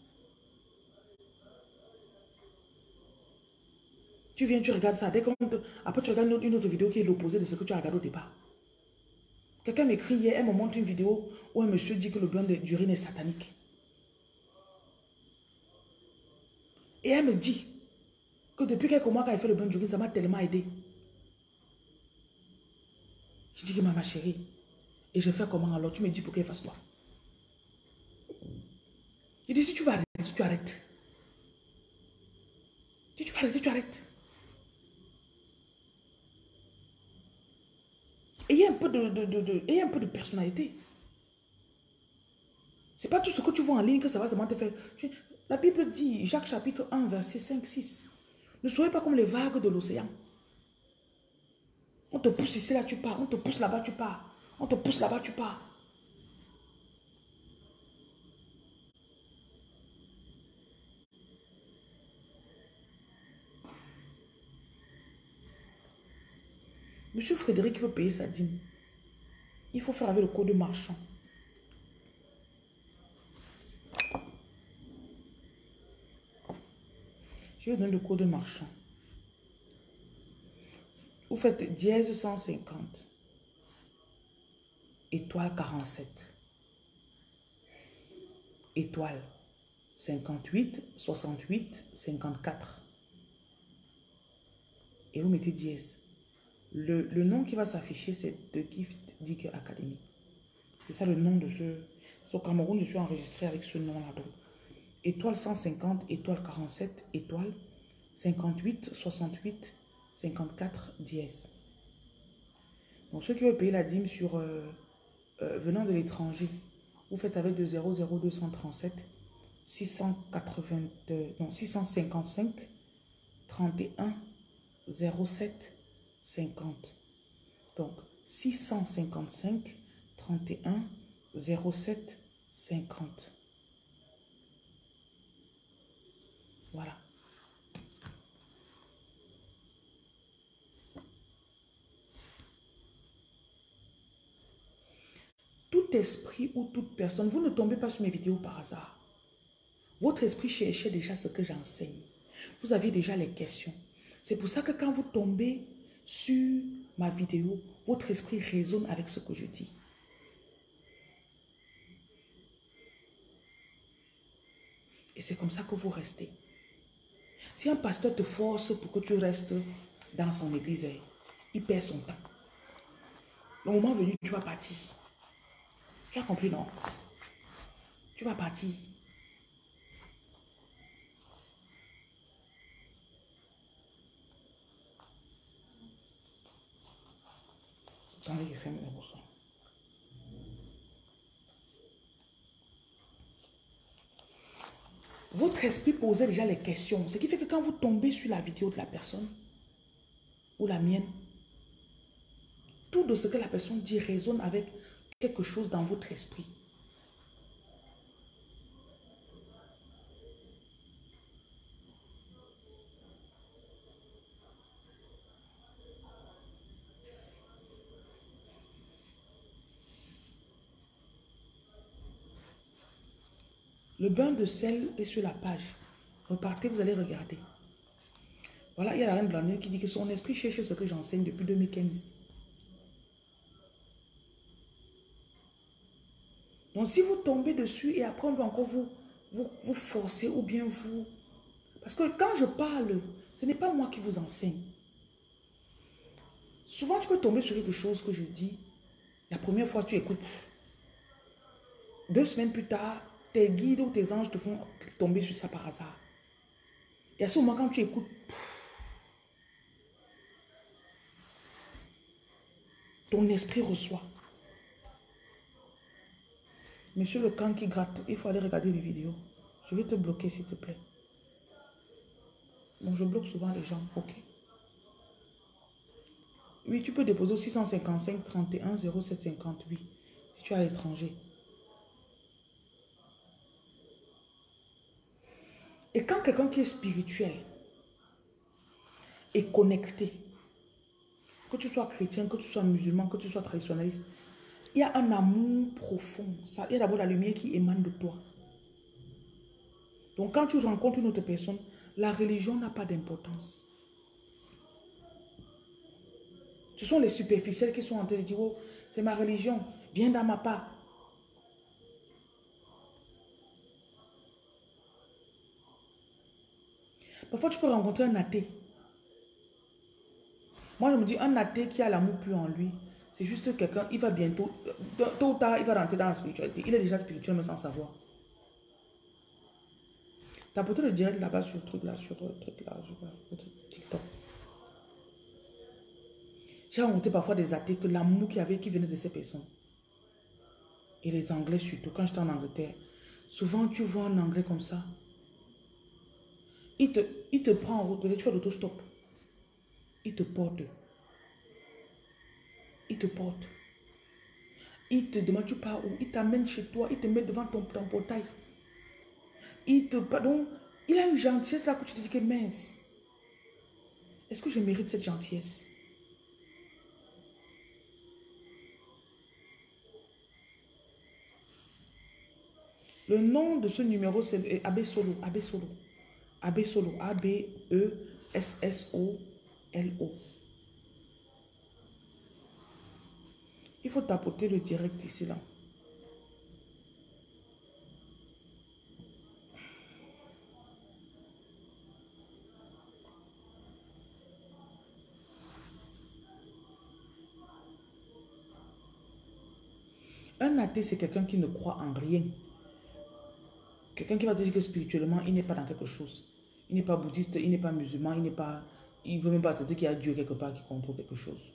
Tu viens, tu regardes ça. Après, tu regardes une autre vidéo qui est l'opposé de ce que tu as regardé au départ. Quelqu'un m'écrit hier, elle me montre une vidéo où un monsieur dit que le bain d'urine est satanique. Et elle me dit que depuis quelques mois qu'elle fait le bain d'urine, ça m'a tellement aidé. Je dis que ma chérie, et je fais comment alors? Tu me dis pour qu'elle fasse quoi? Je dis si tu vas arrêter, tu arrêtes. Si tu vas arrêter, tu arrêtes. Ayez un peu de personnalité. C'est pas tout ce que tu vois en ligne que ça va seulement te faire. La Bible dit, Jacques chapitre 1, verset 5, 6. Ne soyez pas comme les vagues de l'océan. On te pousse ici, là, tu pars. On te pousse là-bas, tu pars. On te pousse là-bas, tu pars. Monsieur Frédéric veut payer sa dîme. Il faut faire avec le code marchand. Je vais donner le code marchand. Vous faites dièse 150. Étoile 47. Étoile 58, 68, 54. Et vous mettez dièse. Le nom qui va s'afficher, c'est The Gift Digger Academy. C'est ça le nom de ce... Au Cameroun, je suis enregistré avec ce nom-là. Donc, étoile 150, étoile 47, étoile 58, 68, 54, dièse. Donc, ceux qui veulent payer la dîme sur venant de l'étranger, vous faites avec de 00237 680, non, 655 31 07 50. Donc, 655 31 07 50. Voilà. Tout esprit ou toute personne, vous ne tombez pas sur mes vidéos par hasard. Votre esprit cherchait déjà ce que j'enseigne. Vous avez déjà les questions. C'est pour ça que quand vous tombez sur ma vidéo, votre esprit résonne avec ce que je dis. Et c'est comme ça que vous restez. Si un pasteur te force pour que tu restes dans son église, il perd son temps. Le moment venu, tu vas partir. Tu as compris, non? Tu vas partir. Attendez, je ferme la bouche. Votre esprit posait déjà les questions. Ce qui fait que quand vous tombez sur la vidéo de la personne, ou la mienne, tout de ce que la personne dit résonne avec quelque chose dans votre esprit. Le bain de sel est sur la page. Repartez, vous allez regarder. Voilà, il y a la reine Blandine qui dit que son esprit cherche ce que j'enseigne depuis 2015. Donc si vous tombez dessus et après on peut encore vous forcer ou bien vous... Parce que quand je parle, ce n'est pas moi qui vous enseigne. Souvent tu peux tomber sur quelque chose que je dis. La première fois tu écoutes. 2 semaines plus tard, tes guides ou tes anges te font tomber sur ça par hasard. Et à ce moment quand tu écoutes... Ton esprit reçoit. Monsieur le camp qui gratte, il faut aller regarder les vidéos. Je vais te bloquer s'il te plaît. Bon, je bloque souvent les gens, ok. Oui, tu peux déposer au 655 31 07 58 si tu es à l'étranger. Et quand quelqu'un qui est spirituel est connecté, que tu sois chrétien, que tu sois musulman, que tu sois traditionnaliste, il y a un amour profond. Il y a d'abord la lumière qui émane de toi. Donc quand tu rencontres une autre personne, la religion n'a pas d'importance. Ce sont les superficiels qui sont en train de dire, oh, c'est ma religion, viens dans ma part. Parfois, tu peux rencontrer un athée. Moi, je me dis, un athée qui a l'amour pur en lui, c'est juste quelqu'un, il va bientôt, tôt ou tard, il va rentrer dans la spiritualité. Il est déjà spirituel, mais sans savoir. Tapotez le direct là-bas sur le truc là, sur TikTok. J'ai rencontré parfois des athées que l'amour qu'il y avait qui venait de ces personnes. Et les Anglais surtout, quand j'étais en Angleterre, Souvent, tu vois un anglais comme ça. Il te prend en route. Peut-être tu fais l'autostop. Il te porte. Il te porte. Il te demande tu pars où. Il t'amène chez toi. Il te met devant ton portail. Il te... Pardon. Il a une gentillesse là que tu te dis que mince. Est-ce que je mérite cette gentillesse? Le nom de ce numéro, c'est Abbé Solo. Abbé Solo. Abbé Solo. A-B-E-S-S-O-L-O. Il faut tapoter le direct ici, là. Un athée, c'est quelqu'un qui ne croit en rien. Quelqu'un qui va te dire que spirituellement, il n'est pas dans quelque chose. Il n'est pas bouddhiste, il n'est pas musulman, il n'est pas... Il ne veut même pas accepter qu'il y a Dieu quelque part qui contrôle quelque chose.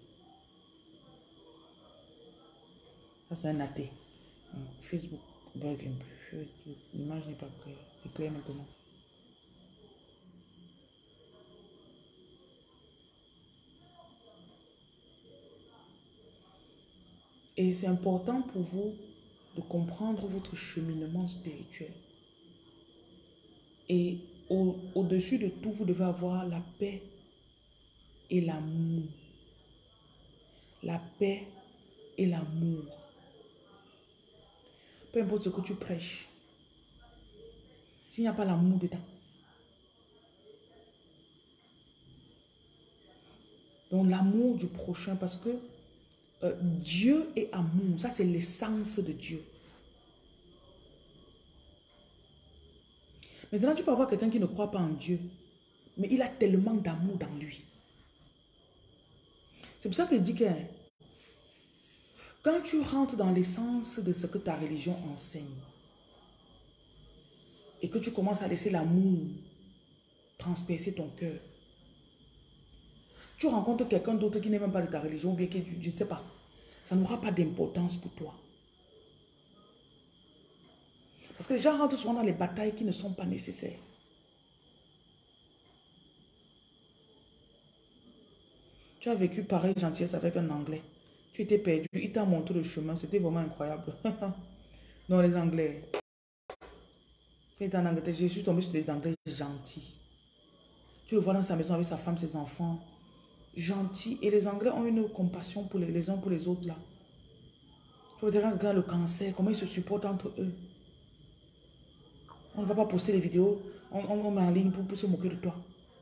Ça, c'est un athée. Facebook bug un peu. L'image n'est pas claire. C'est clair maintenant. Et c'est important pour vous de comprendre votre cheminement spirituel. Et au-dessus de tout, vous devez avoir la paix et l'amour. La paix et l'amour. Peu importe ce que tu prêches, s'il n'y a pas l'amour dedans. Donc l'amour du prochain, parce que Dieu est amour. Ça, c'est l'essence de Dieu. Maintenant, tu peux avoir quelqu'un qui ne croit pas en Dieu, mais il a tellement d'amour dans lui. C'est pour ça que je dis que quand tu rentres dans l'essence de ce que ta religion enseigne et que tu commences à laisser l'amour transpercer ton cœur, tu rencontres quelqu'un d'autre qui n'est même pas de ta religion, ou bien qui, je ne sais pas, ça n'aura pas d'importance pour toi. Parce que les gens rentrent souvent dans les batailles qui ne sont pas nécessaires. Tu as vécu pareil gentillesse avec un Anglais. Tu étais perdu, il t'a montré le chemin, c'était vraiment incroyable. Non, les Anglais. Quand il était en Angleterre, je suis tombée sur des Anglais gentils. Tu le vois dans sa maison avec sa femme, ses enfants. Gentils. Et les Anglais ont une compassion pour les uns pour les autres là. Tu vois, quand quelqu'un a le cancer, comment ils se supportent entre eux. On ne va pas poster les vidéos, on met en ligne pour se moquer de toi.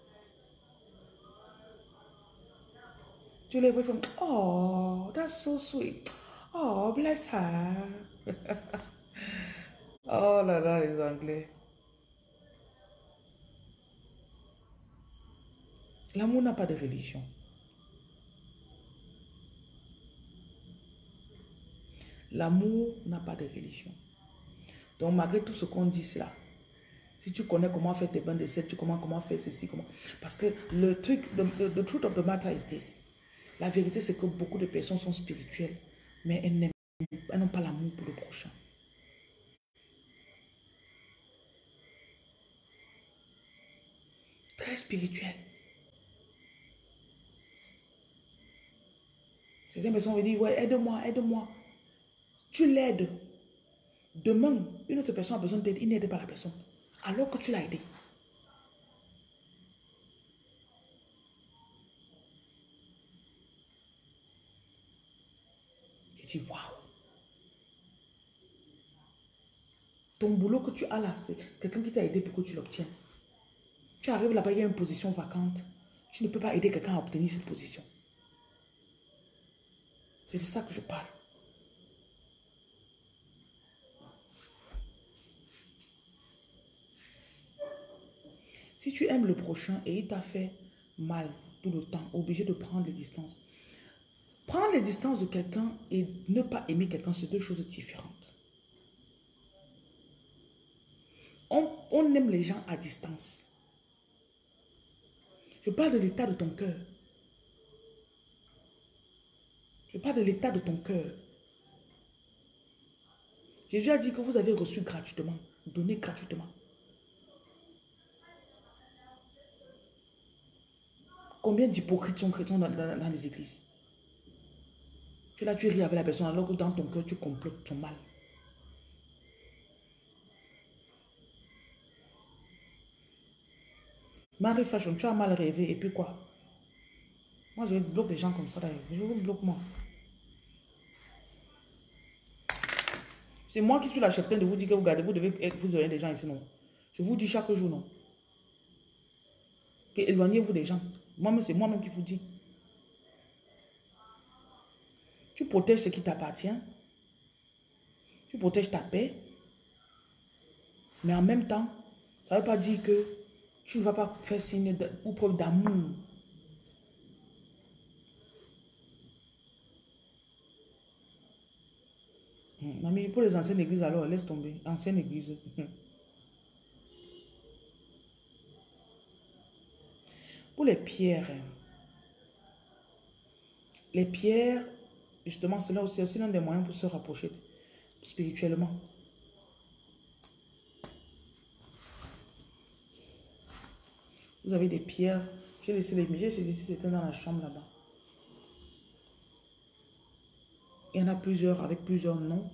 Tu les vois, ils font, oh, that's so sweet. Oh, bless her. Oh là là, les Anglais. L'amour n'a pas de religion. L'amour n'a pas de religion. Donc, malgré tout ce qu'on dit là, si tu connais comment faire tes bains de sel, tu connais comment faire ceci, comment... Parce que le truc, the truth of the matter is this. La vérité, c'est que beaucoup de personnes sont spirituelles, mais elles n'ont pas l'amour pour le prochain. Très spirituelles. Certaines personnes vont dire, ouais, aide-moi, aide-moi. Tu l'aides. Demain, une autre personne a besoin d'aide, il n'aide pas la personne. Alors que tu l'as aidé. Il dit, waouh. Ton boulot que tu as là, c'est quelqu'un qui t'a aidé pour que tu l'obtiennes. Tu arrives là-bas, il y a une position vacante. Tu ne peux pas aider quelqu'un à obtenir cette position. C'est de ça que je parle. Si tu aimes le prochain et il t'a fait mal tout le temps, obligé de prendre les distances. Prendre les distances de quelqu'un et ne pas aimer quelqu'un, c'est deux choses différentes. On aime les gens à distance. Je parle de l'état de ton cœur. Je parle de l'état de ton cœur. Jésus a dit que vous avez reçu gratuitement. Donnez gratuitement. Combien d'hypocrites sont chrétiens dans les églises? Tu es là, tu ris avec la personne alors que dans ton cœur, tu complotes ton mal. Marie Fashion, tu as mal rêvé et puis quoi? Moi, je bloque les gens comme ça. Je vous bloque moi. C'est moi qui suis la cheftaine de vous dire que vous devez vous éloigner des gens ici, non? Je vous dis chaque jour, non? Que éloignez-vous des gens. Moi-même, c'est moi-même qui vous dis. Tu protèges ce qui t'appartient. Tu protèges ta paix. Mais en même temps, ça ne veut pas dire que tu ne vas pas faire signe ou preuve d'amour. Mamie, pour les anciennes églises, alors, laisse tomber. Ancienne église. Pour les pierres, justement, c'est là aussi l'un des moyens pour se rapprocher spirituellement. Vous avez des pierres. J'ai laissé les musées, j'ai laissé c'était dans la chambre là-bas. Il y en a plusieurs avec plusieurs noms.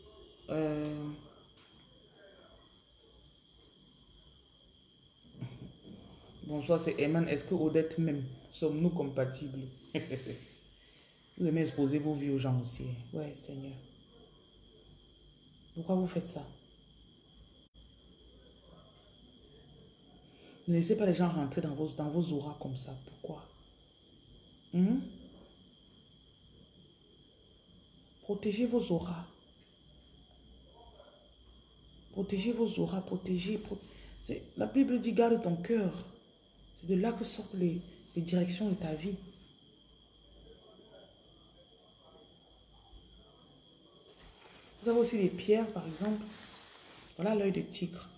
Bonsoir, c'est Eman. Est-ce que Odette même sommes-nous compatibles? Vous aimez exposer vos vies aux gens aussi. Ouais, Seigneur. Pourquoi vous faites ça? Ne laissez pas les gens rentrer dans vos auras comme ça. Pourquoi? Protégez vos auras. Protégez vos auras. La Bible dit garde ton cœur. C'est de là que sortent les directions de ta vie. Vous avez aussi les pierres, par exemple. Voilà l'œil de tigre.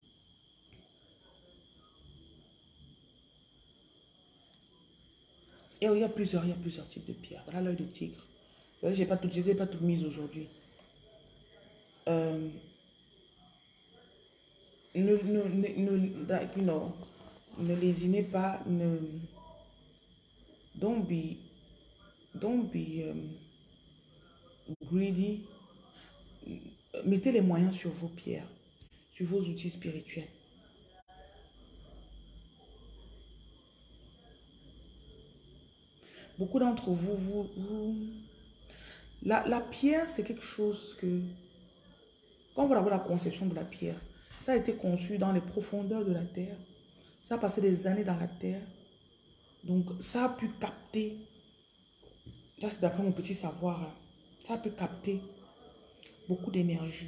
Et il y a plusieurs types de pierres. Voilà l'œil de tigre. Je ne les ai pas toutes mises aujourd'hui. Ne lésinez pas. Don't be greedy. Mettez les moyens sur vos pierres, sur vos outils spirituels. Beaucoup d'entre vous, la pierre, c'est quelque chose que, quand vous avez la conception de la pierre, ça a été conçu dans les profondeurs de la terre. Ça a passé des années dans la terre. Donc, ça a pu capter, ça c'est d'après mon petit savoir, hein, ça a pu capter beaucoup d'énergie.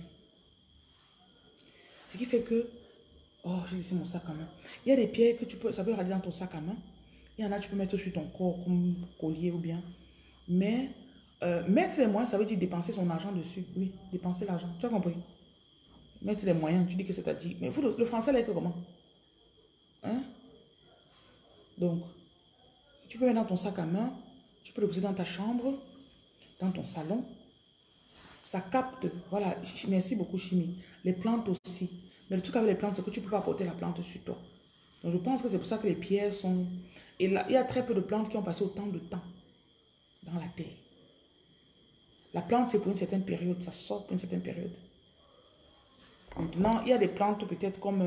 Ce qui fait que, oh, j'ai laissé mon sac à main. Il y a des pierres que ça peut rester dans ton sac à main. Il y en a, tu peux mettre sur ton corps comme collier ou bien. Mais mettre les moyens, ça veut dire dépenser son argent dessus. Oui, dépenser l'argent. Tu as compris? Mettre les moyens, tu dis que c'est-à-dire. Mais vous, le français, là, comment? Hein? Donc, tu peux mettre dans ton sac à main, tu peux le poser dans ta chambre, dans ton salon. Ça capte, voilà, merci beaucoup chimie. Les plantes aussi. Mais le truc avec les plantes, c'est que tu ne peux pas porter la plante sur toi. Donc je pense que c'est pour ça que les pierres sont... Et là, il y a très peu de plantes qui ont passé autant de temps dans la terre. La plante, c'est pour une certaine période, ça sort pour une certaine période. Maintenant, il y a des plantes peut-être comme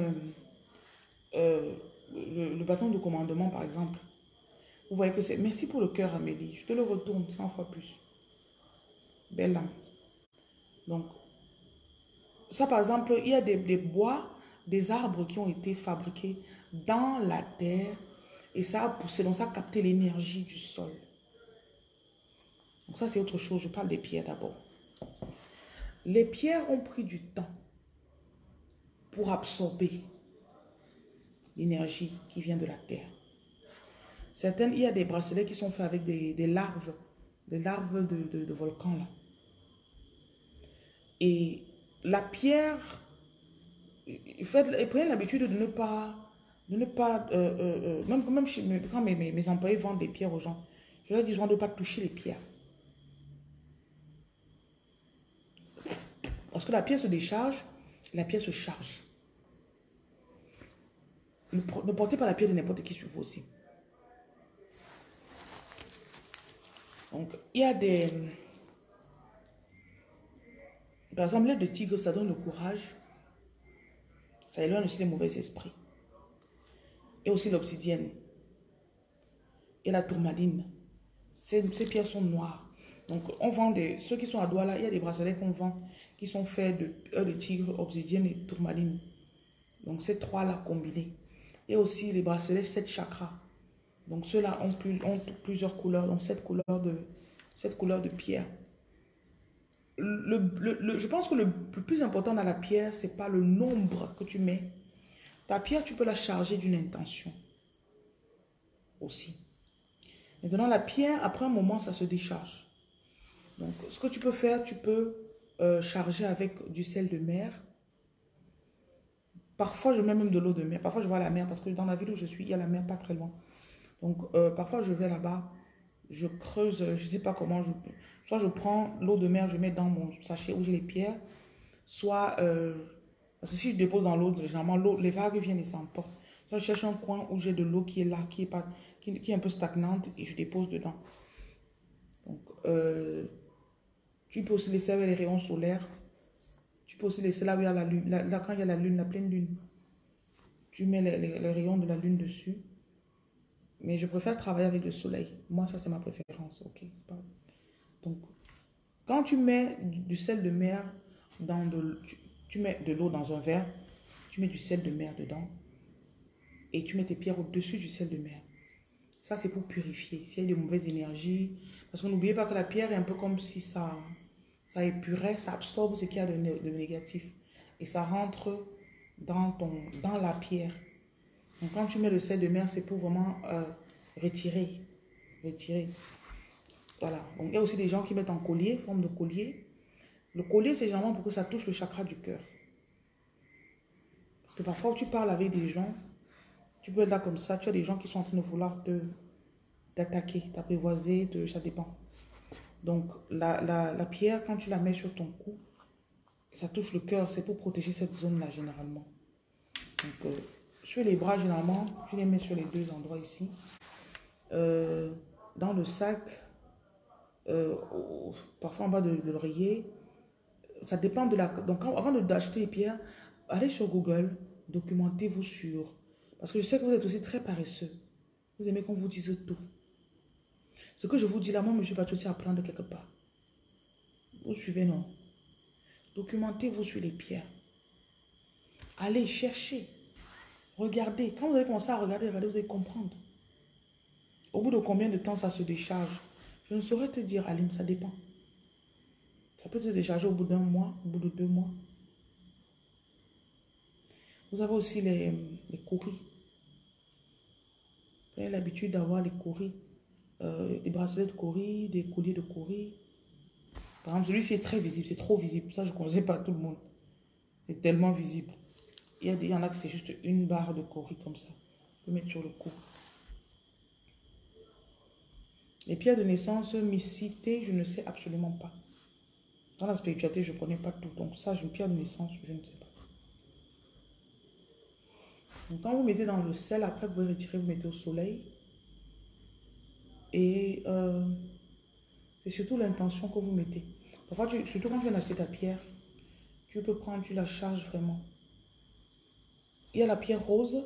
le bâton de commandement, par exemple. Vous voyez que c'est... Merci pour le cœur, Amélie. Je te le retourne 100 fois plus. Belle âme. Donc, ça par exemple, il y a des bois, des arbres qui ont été fabriqués dans la terre et ça a poussé, donc ça a capté l'énergie du sol. Donc ça c'est autre chose, je parle des pierres d'abord. Les pierres ont pris du temps pour absorber l'énergie qui vient de la terre. Certaines, il y a des bracelets qui sont faits avec des larves de volcans là. Et la pierre, prenez l'habitude de ne pas, même quand mes employés vendent des pierres aux gens, je leur dis de ne pas toucher les pierres. Parce que la pierre se décharge La pierre se charge. Ne portez pas la pierre de n'importe qui sur vous aussi. Donc, il y a des... Par exemple, l'aile de tigre, ça donne le courage. Ça éloigne aussi les mauvais esprits. Et aussi l'obsidienne. Et la tourmaline. Ces pierres sont noires. Donc, on vend des... Ceux qui sont à Douala, il y a des bracelets qu'on vend qui sont faits de tigre, obsidienne et tourmaline. Donc, ces trois-là combinés. Et aussi les bracelets 7 chakras. Donc, ceux-là ont plusieurs couleurs. Donc, cette couleur de pierre. Je pense que le plus important dans la pierre, ce n'est pas le nombre que tu mets. Ta pierre, tu peux la charger d'une intention aussi. Maintenant, la pierre, après un moment, ça se décharge. Donc, ce que tu peux faire, tu peux charger avec du sel de mer. Parfois, je mets même de l'eau de mer. Parfois, je vais à la mer parce que dans la ville où je suis, il y a la mer pas très loin. Donc, parfois, je vais là-bas, je creuse, je ne sais pas comment. Soit je prends l'eau de mer, je mets dans mon sachet où j'ai les pierres. Soit, parce que si je dépose dans l'eau, généralement, les vagues viennent et s'emportent. Soit je cherche un coin où j'ai de l'eau qui est là, qui est un peu stagnante et je dépose dedans. Donc, tu peux aussi laisser avec les rayons solaires. Tu peux aussi laisser là où il y a la lune. Là, quand il y a la lune, la pleine lune, tu mets les rayons de la lune dessus. Mais je préfère travailler avec le soleil. Moi, ça, c'est ma préférence. Ok. Donc, quand tu mets du sel de mer dans tu mets de l'eau dans un verre, tu mets du sel de mer dedans et tu mets tes pierres au-dessus du sel de mer. Ça, c'est pour purifier. S'il y a de mauvaises énergies, parce que n'oubliez pas que la pierre est un peu comme si ça épurait, ça absorbe ce qu'il y a de négatif et ça rentre dans la pierre. Donc, quand tu mets le sel de mer, c'est pour vraiment retirer. Voilà. Donc, il y a aussi des gens qui mettent en collier, forme de collier. Le collier, c'est généralement pour que ça touche le chakra du cœur. Parce que parfois, tu parles avec des gens, tu peux être là comme ça, tu as des gens qui sont en train de vouloir t'attaquer, t'apprivoiser, ça dépend. Donc, la pierre, quand tu la mets sur ton cou, ça touche le cœur, c'est pour protéger cette zone-là, généralement. Donc, sur les bras, généralement, je les mets sur les deux endroits ici. Dans le sac, parfois en bas de l'oreiller. Ça dépend de la... Donc, avant d'acheter les pierres, allez sur Google, documentez-vous sur... Parce que je sais que vous êtes aussi très paresseux. Vous aimez qu'on vous dise tout. Ce que je vous dis là, moi, je ne suis pas aussi à apprendre quelque part. Vous suivez, non? Documentez-vous sur les pierres. Allez chercher. Regardez. Quand vous allez commencer à regarder, vous allez comprendre. Au bout de combien de temps ça se décharge? Je ne saurais te dire, Alim, ça dépend. Ça peut se décharger au bout d'un mois, au bout de 2 mois. Vous avez aussi les courris. Vous avez l'habitude d'avoir les courris. Des bracelets de courris, des colliers de courris. Par exemple, celui-ci est très visible, c'est trop visible. Ça, je ne conseille pas à tout le monde. C'est tellement visible. Il y en a qui c'est juste une barre de courris comme ça. Vous pouvez mettre sur le cou. Les pierres de naissance, mysticité, je ne sais absolument pas. Dans la spiritualité, je ne connais pas tout. Donc ça, une pierre de naissance, je ne sais pas. Donc quand vous mettez dans le sel, après vous pouvez retirer, vous mettez au soleil. Et c'est surtout l'intention que vous mettez. Parfois, surtout quand tu viens d'acheter ta pierre, tu peux prendre, tu la charges vraiment. Il y a la pierre rose,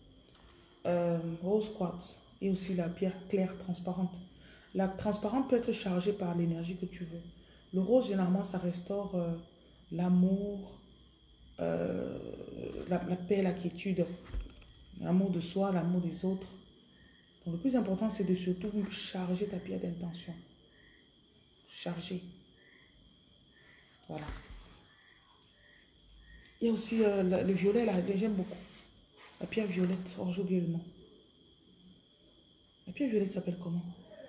rose quartz, et aussi la pierre claire, transparente. La transparente peut être chargée par l'énergie que tu veux. Le rose, généralement, ça restaure l'amour, la paix, la quiétude, l'amour de soi, l'amour des autres. Donc, le plus important, c'est de surtout charger ta pierre d'intention. Charger. Voilà. Il y a aussi le violet, là, j'aime beaucoup. La pierre violette. Oh, j'ai oublié le nom. La pierre violette s'appelle comment?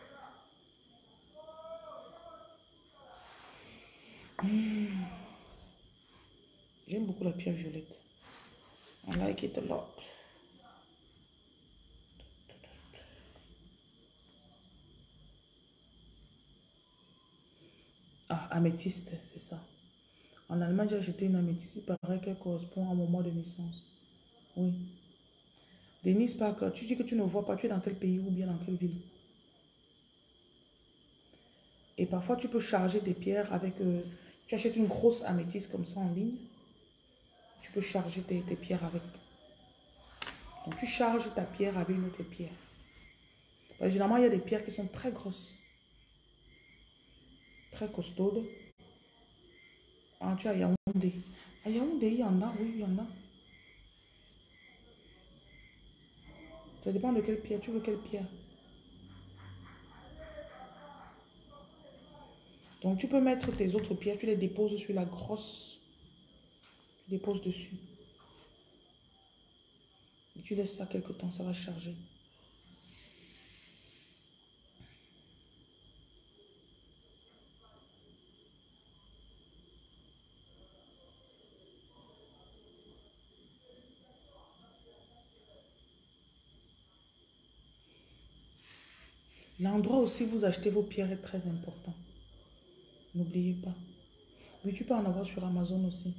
J'aime beaucoup la pierre violette. I like it a lot. Ah, améthyste, c'est ça. En Allemagne, j'ai acheté une améthyste. Il paraît qu'elle correspond à mon mois de naissance. Oui. Denise Parker, tu dis que tu ne vois pas, tu es dans quel pays ou bien dans quelle ville? Et parfois, tu peux charger tes pierres avec... tu achètes une grosse améthyste comme ça en ligne. Tu peux charger tes pierres avec. Donc, tu charges ta pierre avec une autre pierre. Parce que généralement, il y a des pierres qui sont très grosses. Très costaudes. Ah, tu as Yaoundé. À Yaoundé, il y en a, oui, il y en a. Ça dépend de quelle pierre. Tu veux quelle pierre? Donc, tu peux mettre tes autres pierres, tu les déposes sur la grosse. Tu déposes dessus. Et tu laisses ça quelque temps, ça va charger. L'endroit où si vous achetez vos pierres est très important. N'oubliez pas. Oui, tu peux en avoir sur Amazon aussi.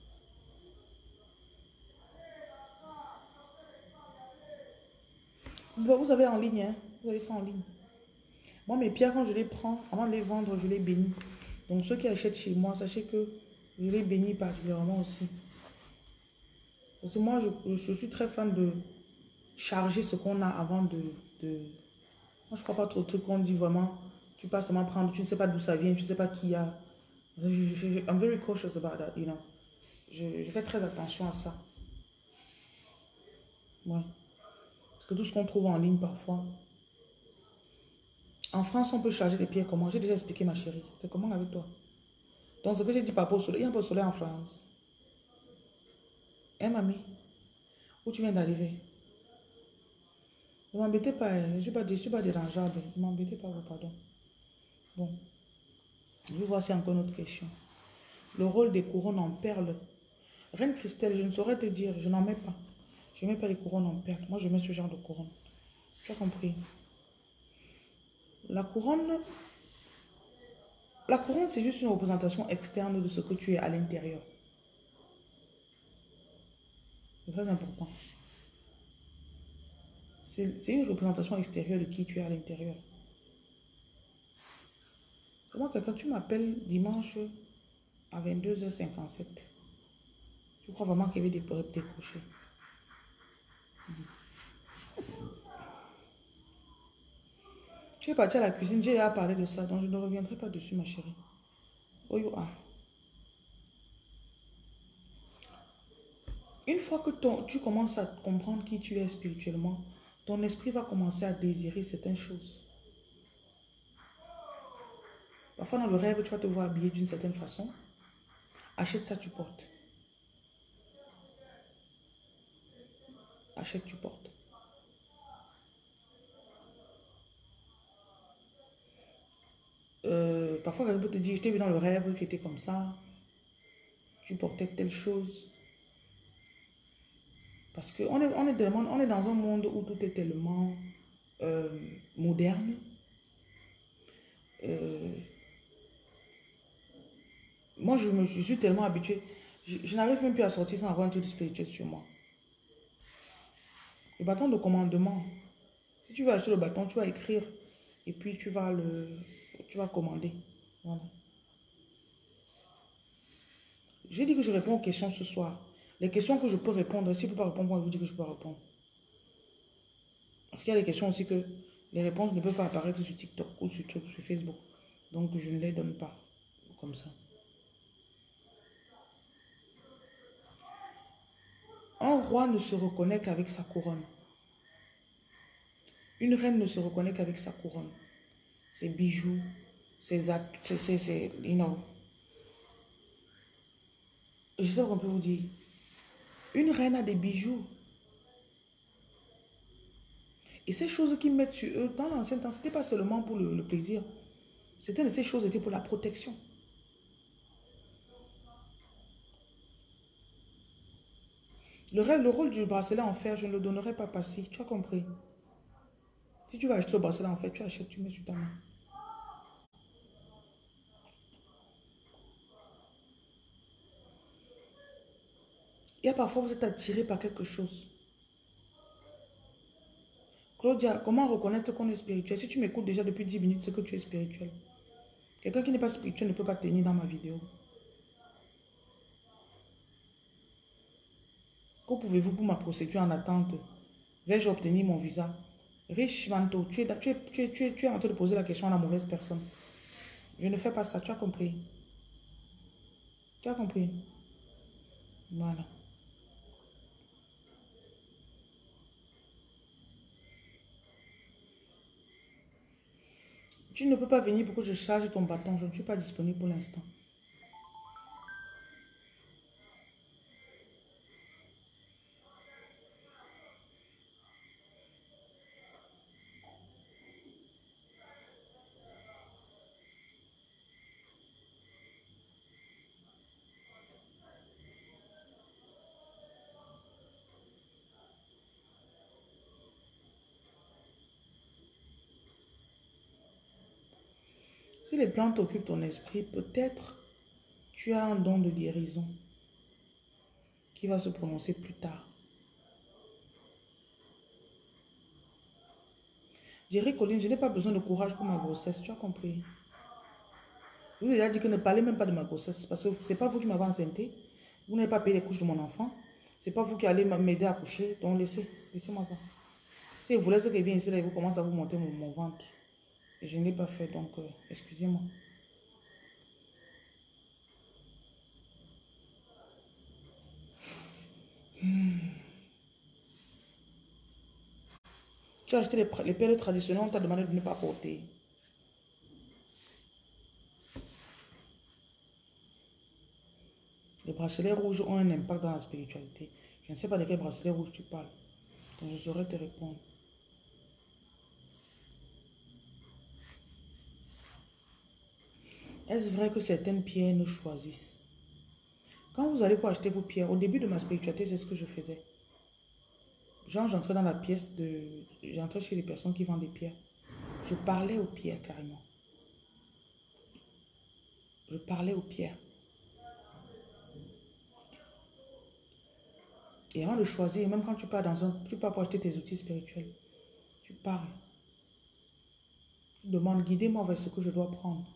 Vous avez en ligne, hein? Vous avez ça en ligne. Moi, mes pierres, quand je les prends, avant de les vendre, je les bénis. Donc, ceux qui achètent chez moi, sachez que je les bénis particulièrement aussi. Parce que moi, je suis très fan de charger ce qu'on a avant de... Moi, je crois pas trop au truc qu'on dit vraiment. Tu passes seulement prendre, tu ne sais pas d'où ça vient, tu ne sais pas qui a. I'm very cautious about that, you know. Je fais très attention à ça. Ouais. Parce que tout ce qu'on trouve en ligne parfois. En France, on peut charger les pierres comment? J'ai déjà expliqué, ma chérie. C'est comment avec toi? Donc, ce que j'ai dit par rapport au soleil, il y a un peu de soleil en France. Hein, mamie? Où tu viens d'arriver? Ne m'embêtez pas, hein. Je ne suis pas dérangeable. Ne m'embêtez pas, pardon. Bon, je vais voir si encore une autre question. Le rôle des couronnes en perles. Reine Christelle, je ne saurais te dire, je n'en mets pas. Je ne mets pas les couronnes en perles. Moi, je mets ce genre de couronne. Tu as compris? La couronne, c'est juste une représentation externe de ce que tu es à l'intérieur. C'est très important. C'est une représentation extérieure de qui tu es à l'intérieur. Comment quelqu'un, tu m'appelles dimanche à 22h57. Tu crois vraiment qu'il y avait des décrochés? Tu es parti à la cuisine, j'ai déjà parlé de ça, donc je ne reviendrai pas dessus, ma chérie. Oh, you are. Une fois que tu commences à comprendre qui tu es spirituellement, ton esprit va commencer à désirer certaines choses. Parfois dans le rêve, tu vas te voir habillé d'une certaine façon. Achète ça, tu portes. Achète, tu portes. Parfois, quelqu'un peut te dire, je t'ai vu dans le rêve, tu étais comme ça. Tu portais telle chose. Parce qu'on est dans un monde où tout est tellement moderne. Moi, je suis tellement habituée. Je n'arrive même plus à sortir sans avoir un truc spirituel sur moi. Le bâton de commandement. Si tu veux acheter le bâton, tu vas écrire. Et puis, tu vas commander. Voilà. J'ai dit que je réponds aux questions ce soir. Les questions que je peux répondre, si je ne peux pas répondre, moi, je vous dis que je peux répondre. Parce qu'il y a des questions aussi que les réponses ne peuvent pas apparaître sur TikTok ou sur Facebook. Donc, je ne les donne pas comme ça. Un roi ne se reconnaît qu'avec sa couronne. Une reine ne se reconnaît qu'avec sa couronne. Ses bijoux, ses actes, you know. Je sais qu'on peut vous dire. Une reine a des bijoux. Et ces choses qu'ils mettent sur eux, dans l'ancien temps, ce n'était pas seulement pour le plaisir. Ces choses étaient pour la protection. Le rôle du bracelet en fer, je ne le donnerai pas passif. Tu as compris? Si tu vas acheter le bracelet en fer, tu achètes, tu mets sur ta main. Il y a parfois, vous êtes attiré par quelque chose. Claudia, comment reconnaître qu'on est spirituel? Si tu m'écoutes déjà depuis 10 minutes, c'est que tu es spirituel. Quelqu'un qui n'est pas spirituel ne peut pas tenir dans ma vidéo. Que pouvez-vous pour ma procédure en attente? Vais-je obtenir mon visa? Riche Manto, tu es en train de poser la question à la mauvaise personne. Je ne fais pas ça, tu as compris? Tu as compris? Voilà. Tu ne peux pas venir pour que je charge ton bâton. Je ne suis pas disponible pour l'instant. Si les plantes occupent ton esprit, peut-être tu as un don de guérison qui va se prononcer plus tard. Jerry Colline, je n'ai pas besoin de courage pour ma grossesse, tu as compris? Je vous ai déjà dit que ne parlez même pas de ma grossesse parce que ce n'est pas vous qui m'avez enceinté. Vous n'avez pas payé les couches de mon enfant. Ce n'est pas vous qui allez m'aider à coucher. Donc laissez-moi ça. Si vous voulez ce qui vient ici, là, vous commencez à vous monter mon ventre. Et je ne l'ai pas fait, donc excusez-moi. Tu as acheté les perles traditionnelles, on t'a demandé de ne pas porter. Les bracelets rouges ont un impact dans la spiritualité. Je ne sais pas de quel bracelet rouge tu parles. Donc je saurais te répondre. Est-ce vrai que certaines pierres nous choisissent? Quand vous allez pour acheter vos pierres, au début de ma spiritualité, c'est ce que je faisais. Genre, j'entrais dans la pièce j'entrais chez les personnes qui vendent des pierres. Je parlais aux pierres carrément. Je parlais aux pierres. Et avant de choisir, même quand tu pars tu pars pour acheter tes outils spirituels, tu parles. Tu demandes, guidez-moi vers ce que je dois prendre.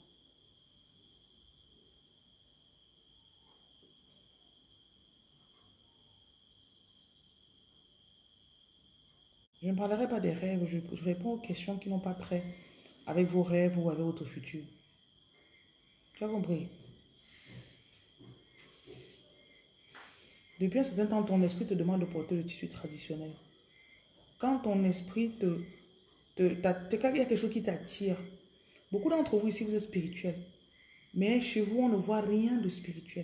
Je ne parlerai pas des rêves, je réponds aux questions qui n'ont pas trait avec vos rêves ou avec votre futur. Tu as compris? Depuis un certain temps, ton esprit te demande de porter le tissu traditionnel. Quand ton esprit il y a quelque chose qui t'attire. Beaucoup d'entre vous ici, vous êtes spirituels. Mais chez vous, on ne voit rien de spirituel.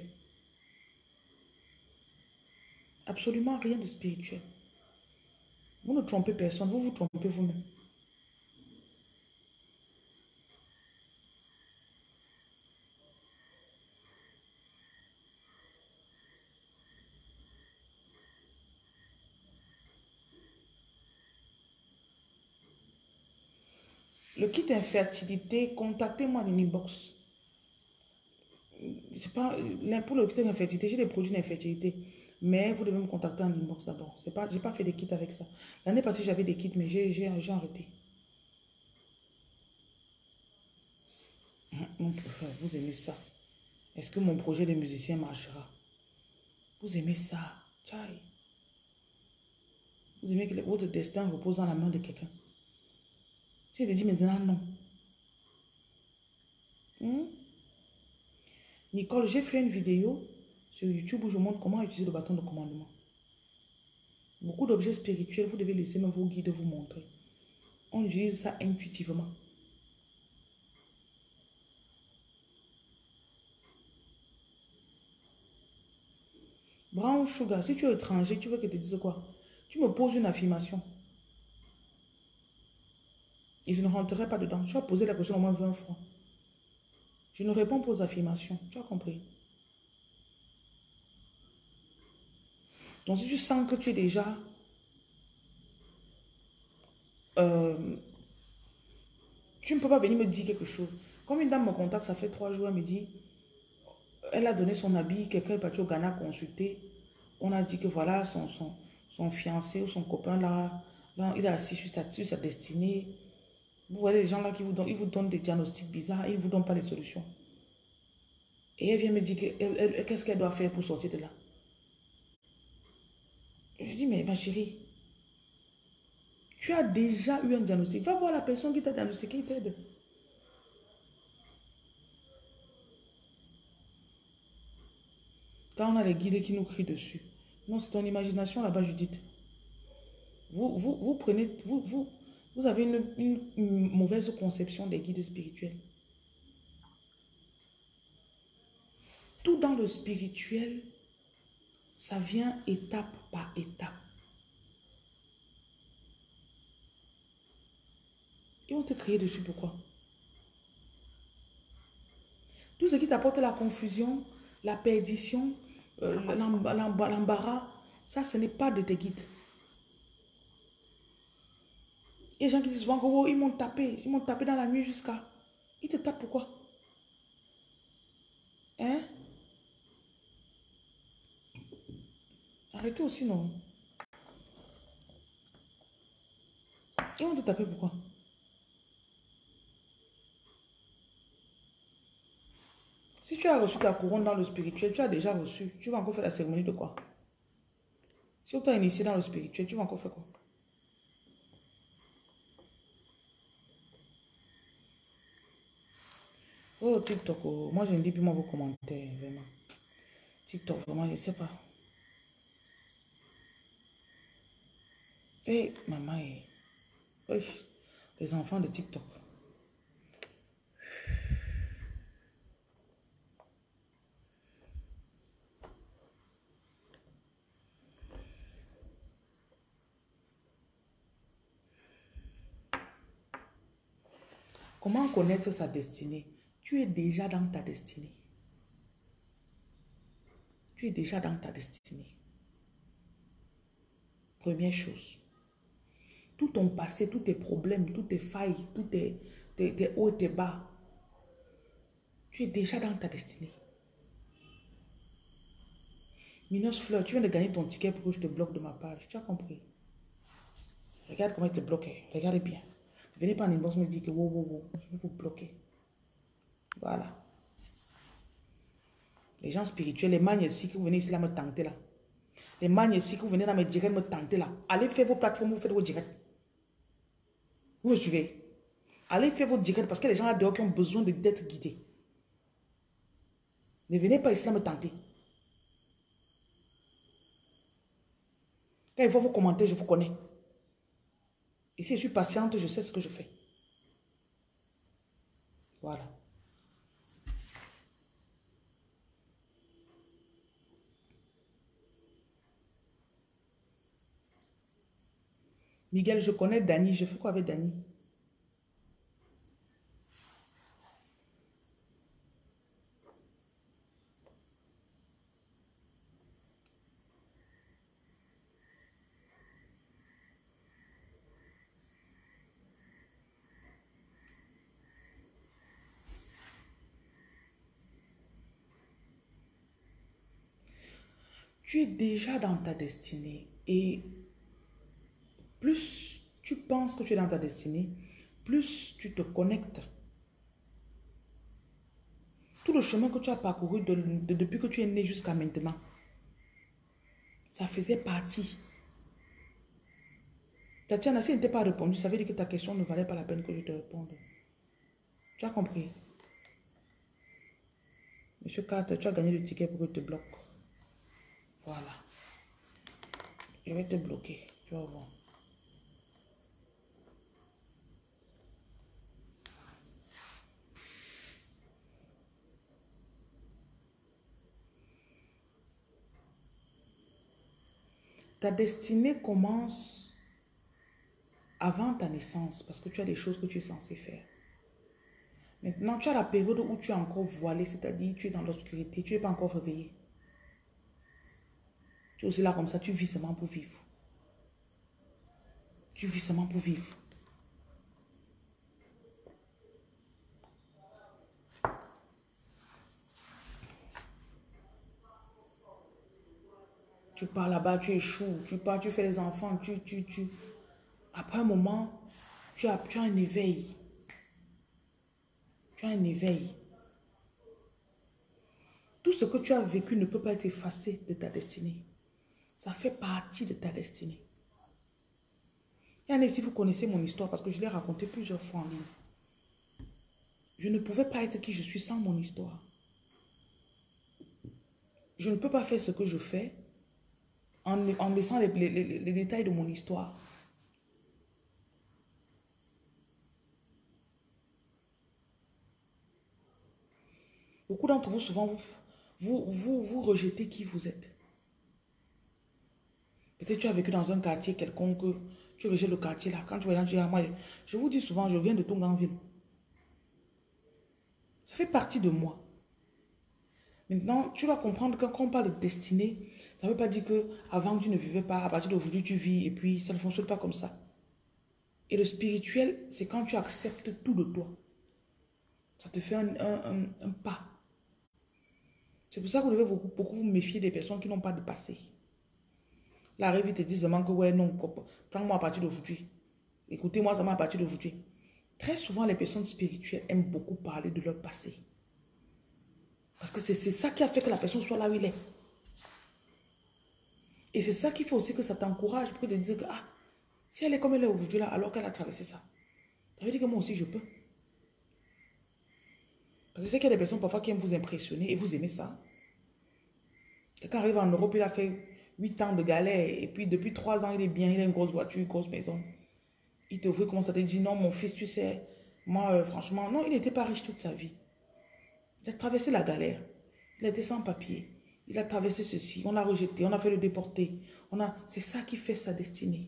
Absolument rien de spirituel. Vous ne trompez personne, vous vous trompez vous-même. Le kit infertilité, contactez-moi en inbox. C'est pas, pour le kit d'infertilité, j'ai des produits d'infertilité. Mais vous devez me contacter en inbox d'abord. Je n'ai pas fait des kits avec ça. L'année passée, j'avais des kits, mais j'ai arrêté. Vous aimez ça? Est-ce que mon projet de musicien marchera? Vous aimez ça? Tchaï. Vous aimez que votre destin repose dans la main de quelqu'un? Si elle te dit maintenant non. Nicole, j'ai fait une vidéo sur YouTube où je montre comment utiliser le bâton de commandement. Beaucoup d'objets spirituels, vous devez laisser même vos guides vous montrer. On utilise ça intuitivement. Brown Sugar, si tu es étranger, tu veux que je te dise quoi? Tu me poses une affirmation. Et je ne rentrerai pas dedans. Tu as posé la question au moins 20 fois. Je ne réponds pas aux affirmations. Tu as compris? Donc si tu sens que tu es déjà... tu ne peux pas venir me dire quelque chose. Comme une dame me contacte, ça fait 3 jours, elle me dit... Elle a donné son habit, quelqu'un est parti au Ghana consulter. On a dit que voilà, son fiancé ou son copain là, il est assis sur sa destinée. Vous voyez les gens là qui ils vous donnent des diagnostics bizarres, ils ne vous donnent pas les solutions. Et elle vient me dire qu'est-ce qu'elle doit faire pour sortir de là. Je dis, mais ma chérie, tu as déjà eu un diagnostic. Va voir la personne qui t'a diagnostiqué, il t'aide. Quand on a les guides qui nous crient dessus. Non, c'est ton imagination là-bas, Judith. Vous prenez, vous avez une mauvaise conception des guides spirituels. Tout dans le spirituel, ça vient étape par étape. Ils vont te crier dessus, pourquoi? Tout ce qui t'apporte la confusion, la perdition, l'embarras, ça, ce n'est pas de tes guides. Il y a des gens qui disent souvent que oh, ils m'ont tapé dans la nuit jusqu'à... Ils te tapent pourquoi? Hein? Arrêtez aussi, non? Ils vont te taper pourquoi? Si tu as reçu ta couronne dans le spirituel, tu as déjà reçu. Tu vas encore faire la cérémonie de quoi? Si on t'a initié dans le spirituel, tu vas encore faire quoi? Oh, TikTok, oh. Moi je ne lis plus vos commentaires, vraiment. TikTok, vraiment, je ne sais pas. Eh, maman, oui, les enfants de TikTok. Comment connaître sa destinée? Tu es déjà dans ta destinée. Tu es déjà dans ta destinée. Première chose. Tout ton passé, tous tes problèmes, toutes tes failles, tous tes hauts et tes bas. Tu es déjà dans ta destinée. Minos Fleur, tu viens de gagner ton ticket pour que je te bloque de ma page. Tu as compris? Regarde comment il te bloque. Regardez bien. Venez pas en inbox me dire que wow, wow, wow, je vais vous bloquer. Voilà. Les gens spirituels, les magnes ici que vous venez ici là me tenter là. Les magnes ici que vous venez là me directs me tenter là. Allez faire vos plateformes, vous faites vos directs. Vous me suivez? Allez faire vos directs parce que les gens là dehors qui ont besoin d'être guidés. Ne venez pas ici là me tenter. Quand il faut vous commenter, je vous connais. Et si je suis patiente, je sais ce que je fais. Voilà. Miguel, je connais Dani. Je fais quoi avec Dani? Tu es déjà dans ta destinée. Et plus tu penses que tu es dans ta destinée, plus tu te connectes. Tout le chemin que tu as parcouru depuis que tu es né jusqu'à maintenant, ça faisait partie. Tatiana, si elle n'était pas répondu, ça veut dire que ta question ne valait pas la peine que je te réponde. Tu as compris? Monsieur Carter, tu as gagné le ticket pour que je te bloque. Voilà. Je vais te bloquer. Tu vas voir. Ta destinée commence avant ta naissance parce que tu as des choses que tu es censé faire. Maintenant, tu as la période où tu es encore voilé, c'est-à-dire tu es dans l'obscurité, tu n'es pas encore réveillé. Tu es aussi là comme ça, tu vis seulement pour vivre. Tu vis seulement pour vivre. Tu pars là-bas, tu échoues. Tu pars, tu fais les enfants. Après un moment, tu as un éveil. Tu as un éveil. Tout ce que tu as vécu ne peut pas être effacé de ta destinée. Ça fait partie de ta destinée. Et si vous connaissez mon histoire, parce que je l'ai raconté plusieurs fois en ligne. Je ne pouvais pas être qui je suis sans mon histoire. Je ne peux pas faire ce que je fais en laissant les détails de mon histoire. Beaucoup d'entre vous, souvent, vous rejetez qui vous êtes. Peut-être tu as vécu dans un quartier quelconque, tu rejettes le quartier là. Quand tu vas là, tu dis, moi, je vous dis souvent, je viens de Tonganville. Ça fait partie de moi. Maintenant, tu vas comprendre que quand on parle de destinée, ça ne veut pas dire que avant tu ne vivais pas, à partir d'aujourd'hui tu vis et puis ça ne fonctionne pas comme ça. Et le spirituel, c'est quand tu acceptes tout de toi. Ça te fait un pas. C'est pour ça que vous devez beaucoup vous méfier des personnes qui n'ont pas de passé. Là, arrive, ils te disent seulement que ouais, non, prends-moi à partir d'aujourd'hui. Écoutez-moi seulement à partir d'aujourd'hui. Très souvent, les personnes spirituelles aiment beaucoup parler de leur passé. Parce que c'est ça qui a fait que la personne soit là où il est. Et c'est ça qui fait aussi que ça t'encourage pour te dire que, ah, si elle est comme elle est aujourd'hui là, alors qu'elle a traversé ça, ça veut dire que moi aussi je peux. Parce que c'est qu'il y a des personnes parfois qui aiment vous impressionner et vous aimez ça. Quelqu'un arrive en Europe, il a fait 8 ans de galère et puis depuis 3 ans, il est bien, il a une grosse voiture, une grosse maison. Il te voit, commence à te dire, non, mon fils, tu sais, moi, franchement, non, il n'était pas riche toute sa vie. Il a traversé la galère. Il a été sans papier. Il a traversé ceci. On l'a rejeté. On a fait le déporter. C'est ça qui fait sa destinée.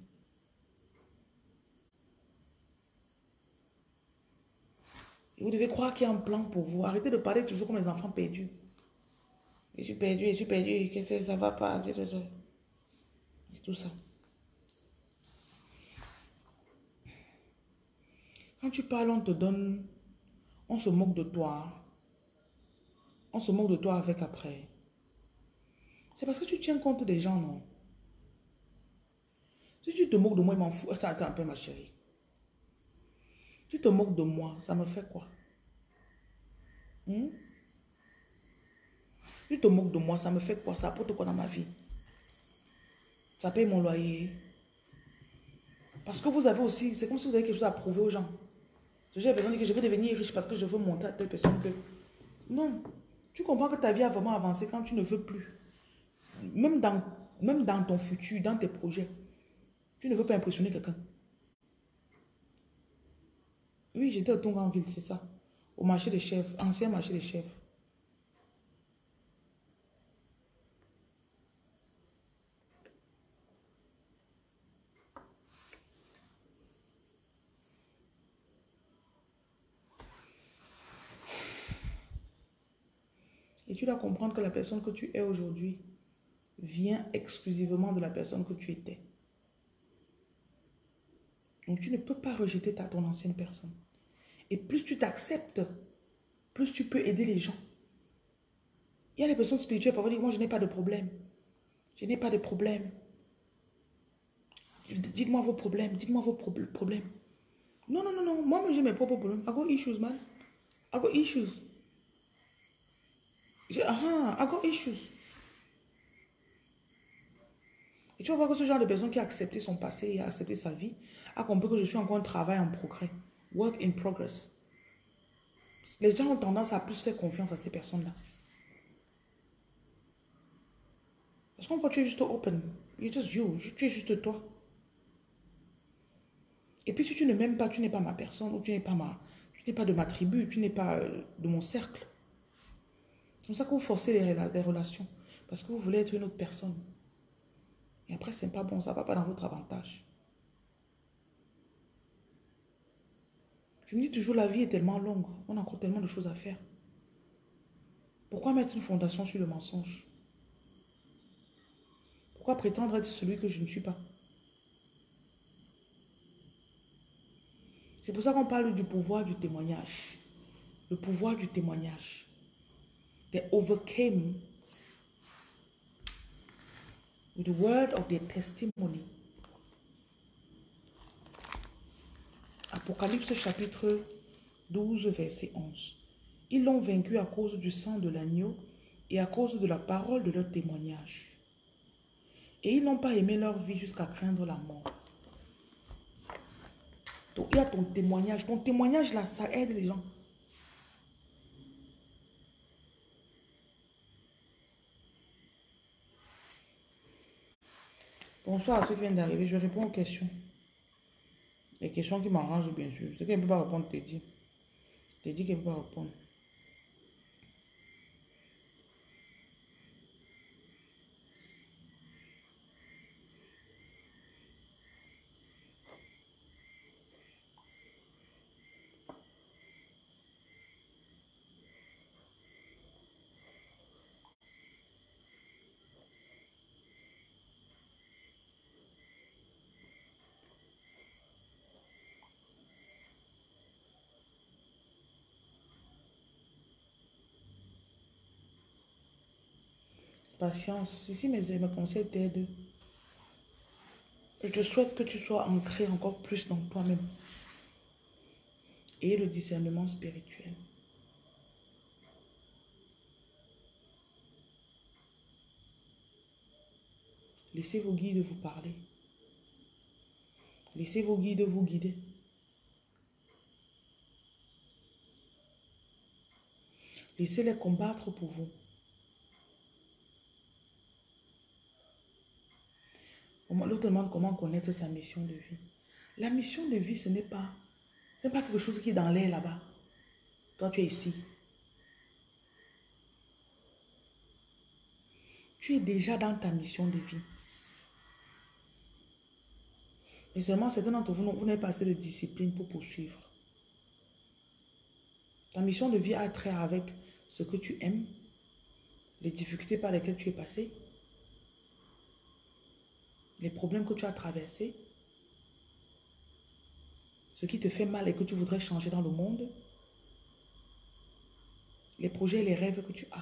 Et vous devez croire qu'il y a un plan pour vous. Arrêtez de parler toujours comme les enfants perdus. Je suis perdu, je suis perdu. Qu'est-ce que ça va pas? C'est tout ça. Quand tu parles, on te donne... On se moque de toi. On se moque de toi avec après. C'est parce que tu tiens compte des gens, non? Si tu te moques de moi, il m'en fout. Attends un peu, ma chérie. Tu te moques de moi, ça me fait quoi? Tu te moques de moi, ça me fait quoi? Ça apporte quoi dans ma vie? Ça paye mon loyer. Parce que vous avez aussi, c'est comme si vous avez quelque chose à prouver aux gens. J'ai besoin de dire que je veux devenir riche parce que je veux montrer à telle personne que... Non. Tu comprends que ta vie a vraiment avancé quand tu ne veux plus. Même dans ton futur, dans tes projets, tu ne veux pas impressionner quelqu'un. Oui, j'étais au Tonganville, c'est ça. Au marché des chefs, ancien marché des chefs. Et tu dois comprendre que la personne que tu es aujourd'hui vient exclusivement de la personne que tu étais. Donc tu ne peux pas rejeter ton ancienne personne. Et plus tu t'acceptes, plus tu peux aider les gens. Il y a les personnes spirituelles qui peuvent dire, moi je n'ai pas de problème. Je n'ai pas de problème. Dites-moi vos problèmes, dites-moi vos problèmes. Non, non, non, non. Moi, j'ai mes propres problèmes. I got issues, man. I got issues. I got issues. Et tu vas voir que ce genre de personne qui a accepté son passé et a accepté sa vie a compris que je suis encore un travail en progrès. Work in progress. Les gens ont tendance à plus faire confiance à ces personnes-là. Parce qu'en fait, tu es juste open. You're just you. Tu es juste toi. Et puis si tu ne m'aimes pas, tu n'es pas ma personne ou tu n'es pas de ma tribu, tu n'es pas de mon cercle. C'est comme ça que vous forcez les relations. Parce que vous voulez être une autre personne. Et après, c'est pas bon, ça ne va pas dans votre avantage. Je me dis toujours, la vie est tellement longue. On a encore tellement de choses à faire. Pourquoi mettre une fondation sur le mensonge? Pourquoi prétendre être celui que je ne suis pas? C'est pour ça qu'on parle du pouvoir du témoignage. Le pouvoir du témoignage. They overcame with the word of their testimony. Apocalypse chapitre 12, verset 11. Ils l'ont vaincu à cause du sang de l'agneau et à cause de la parole de leur témoignage. Et ils n'ont pas aimé leur vie jusqu'à craindre la mort. Donc il y a ton témoignage. Ton témoignage là, ça aide les gens. Bonsoir à ceux qui viennent d'arriver. Je réponds aux questions. Les questions qui m'arrangent, bien sûr. Ce qu'elle ne peut pas répondre, t'es dit. T'es dit qu'elle ne peut pas répondre. Patience. Ici, mes conseils t'aident. Je te souhaite que tu sois ancré encore plus dans toi-même. Et le discernement spirituel. Laissez vos guides vous parler. Laissez vos guides vous guider. Laissez-les combattre pour vous. L'autre demande comment connaître sa mission de vie. La mission de vie, ce n'est pas quelque chose qui est dans l'air là-bas. Toi, tu es ici. Tu es déjà dans ta mission de vie. Mais seulement certains d'entre vous, vous n'avez pas assez de discipline pour poursuivre. Ta mission de vie a trait avec ce que tu aimes, les difficultés par lesquelles tu es passé, les problèmes que tu as traversés, ce qui te fait mal et que tu voudrais changer dans le monde, les projets et les rêves que tu as.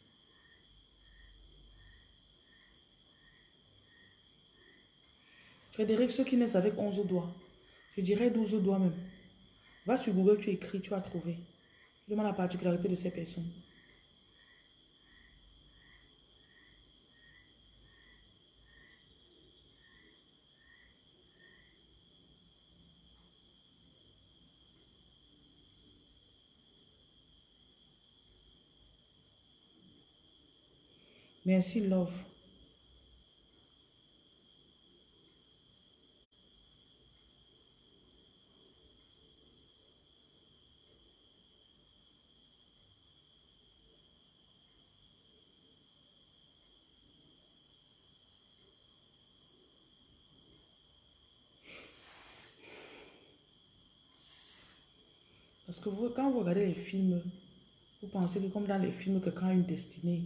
Frédéric, ceux qui naissent avec 11 doigts, je dirais 12 doigts même. Va sur Google, tu écris, tu vas trouver. Demande la particularité de ces personnes. Merci, love. Parce que vous, quand vous regardez les films, vous pensez que comme dans les films, quelqu'un a une destinée.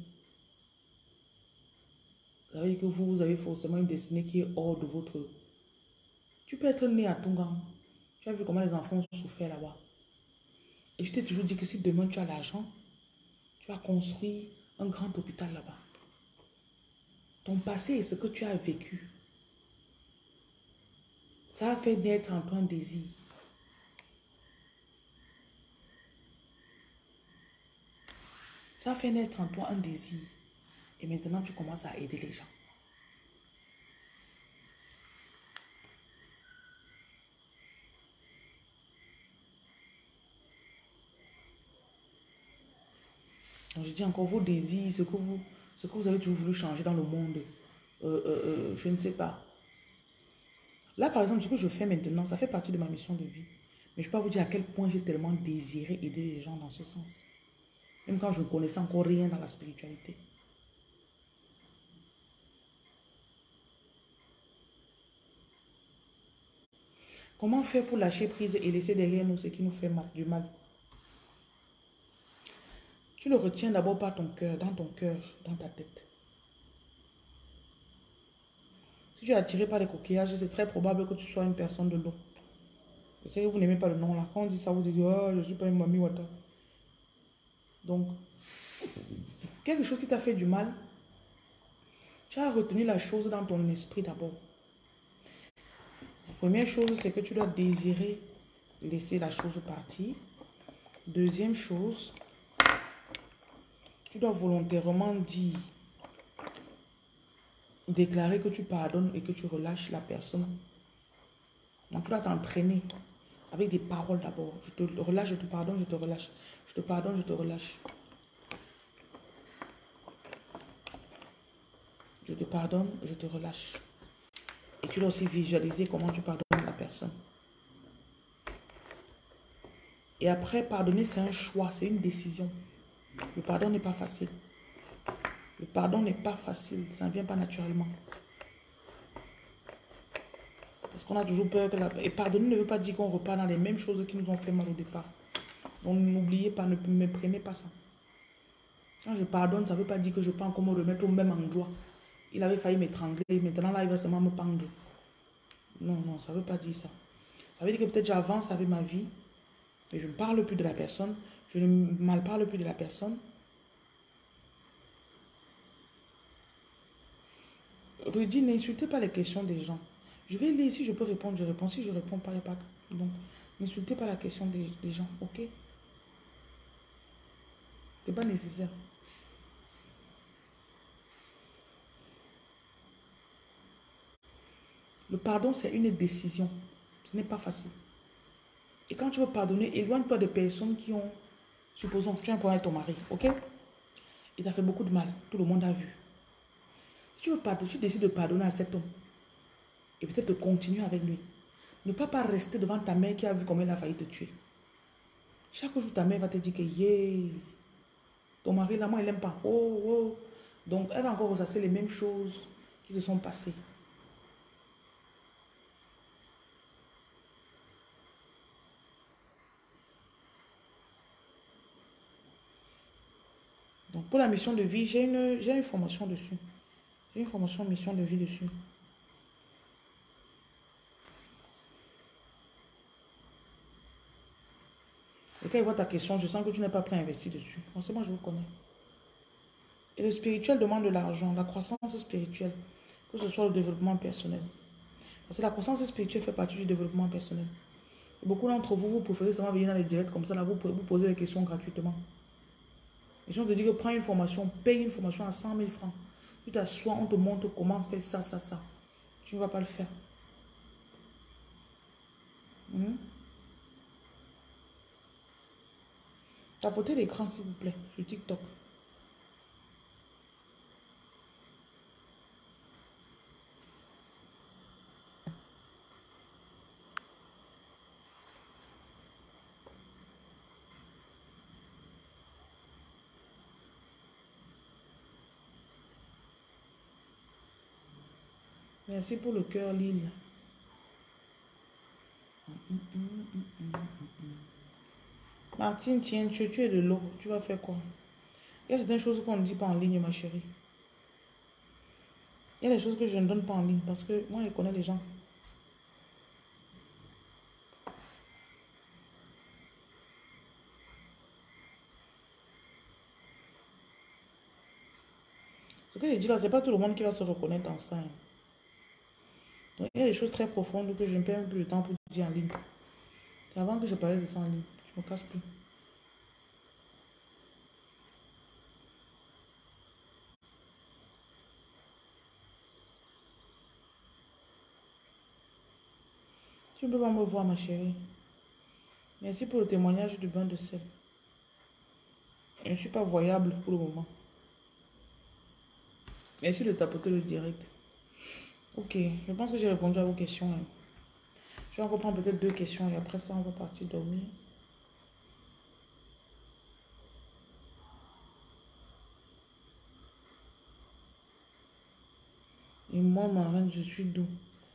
Ça veut dire que vous avez forcément une destinée qui est hors de votre... Tu peux être né à Tongan. Tu as vu comment les enfants ont souffert là-bas. Et je t'ai toujours dit que si demain tu as l'argent, tu as construit un grand hôpital là-bas. Ton passé et ce que tu as vécu, ça a fait naître en toi un désir. Ça a fait naître en toi un désir. Et maintenant, tu commences à aider les gens. Donc, je dis encore vos désirs, ce que vous avez toujours voulu changer dans le monde. Je ne sais pas. Là, par exemple, ce que je fais maintenant, ça fait partie de ma mission de vie. Mais je peux pas vous dire à quel point j'ai tellement désiré aider les gens dans ce sens. Même quand je ne connaissais encore rien dans la spiritualité. Comment faire pour lâcher prise et laisser derrière nous ce qui nous fait du mal? Tu le retiens d'abord par ton cœur, dans ta tête. Si tu es attiré par les coquillages, c'est très probable que tu sois une personne de l'eau. Je sais que vous n'aimez pas le nom là. Quand on dit ça, vous dites, oh, je ne suis pas une mamie wata. Donc, quelque chose qui t'a fait du mal, Tu as retenu la chose dans ton esprit d'abord. La première chose, c'est que tu dois désirer laisser la chose partir. Deuxième chose, tu dois volontairement dire, déclarer que tu pardonnes et que tu relâches la personne. Donc tu dois t'entraîner avec des paroles d'abord. Je te relâche, je te pardonne, je te relâche. Je te pardonne, je te relâche. Je te pardonne, je te relâche. Et tu dois aussi visualiser comment tu pardonnes la personne. Et après, pardonner, c'est un choix, c'est une décision. Le pardon n'est pas facile. Le pardon n'est pas facile, ça ne vient pas naturellement. Parce qu'on a toujours peur que Et pardonner ne veut pas dire qu'on repart dans les mêmes choses qui nous ont fait mal au départ. Donc n'oubliez pas, ne me prenez pas ça. Quand je pardonne, ça ne veut pas dire que je peux encore me remettre au même endroit. Il avait failli m'étrangler, maintenant là, il va seulement me pendre. Non, non, ça ne veut pas dire ça. Ça veut dire que peut-être j'avance avec ma vie, mais je ne parle plus de la personne, je ne mal parle plus de la personne. Rudy, n'insultez pas les questions des gens. Je vais lire, si je peux répondre, je réponds. Si je ne réponds pas, il n'y a pas. Donc, n'insultez pas la question des gens, ok? C'est pas nécessaire. Le pardon, c'est une décision. Ce n'est pas facile. Et quand tu veux pardonner, éloigne-toi des personnes qui ont, supposons, tu as un problème avec ton mari, ok? Il t'a fait beaucoup de mal. Tout le monde a vu. Si tu veux pardonner, tu décides de pardonner à cet homme et peut-être de continuer avec lui. Ne pas rester devant ta mère qui a vu comment elle a failli te tuer. Chaque jour, ta mère va te dire que yeah, ton mari, là, moi, il n'aime pas. Oh, oh. Donc, elle va encore ressasser les mêmes choses qui se sont passées. Donc, pour la mission de vie, j'ai une formation dessus. J'ai une formation mission de vie dessus. Et quand il voit ta question, je sens que tu n'es pas prêt à investir dessus. Forcément, je vous connais. Et le spirituel demande de l'argent, la croissance spirituelle, que ce soit le développement personnel. Parce que la croissance spirituelle fait partie du développement personnel. Et beaucoup d'entre vous, vous préférez seulement venir dans les directs comme ça, là, vous posez les questions gratuitement. Et si on te dit que prends une formation, paye une formation à 100 000 francs. Tu t'assois, on te montre comment faire ça, ça, ça. Tu ne vas pas le faire. Tapotez l'écran, s'il vous plaît, sur TikTok. Merci pour le cœur, Lille. Martine, tiens, tu es de l'eau. Tu vas faire quoi? Il y a certaines choses qu'on ne dit pas en ligne, ma chérie. Il y a des choses que je ne donne pas en ligne parce que moi, je connais les gens. Ce que je dis là, c'est pas tout le monde qui va se reconnaître dans ça. Donc, il y a des choses très profondes que je ne perds même plus le temps pour dire en ligne. C'est avant que je parlais de ça en ligne. Je me casse plus. Tu ne peux pas me voir, ma chérie. Merci pour le témoignage du bain de sel. Je ne suis pas voyable pour le moment. Merci de tapoter le direct. Ok, je pense que j'ai répondu à vos questions. Je vais encore prendre peut-être 2 questions et après ça, on va partir dormir. Et moi, ma reine, je suis doux.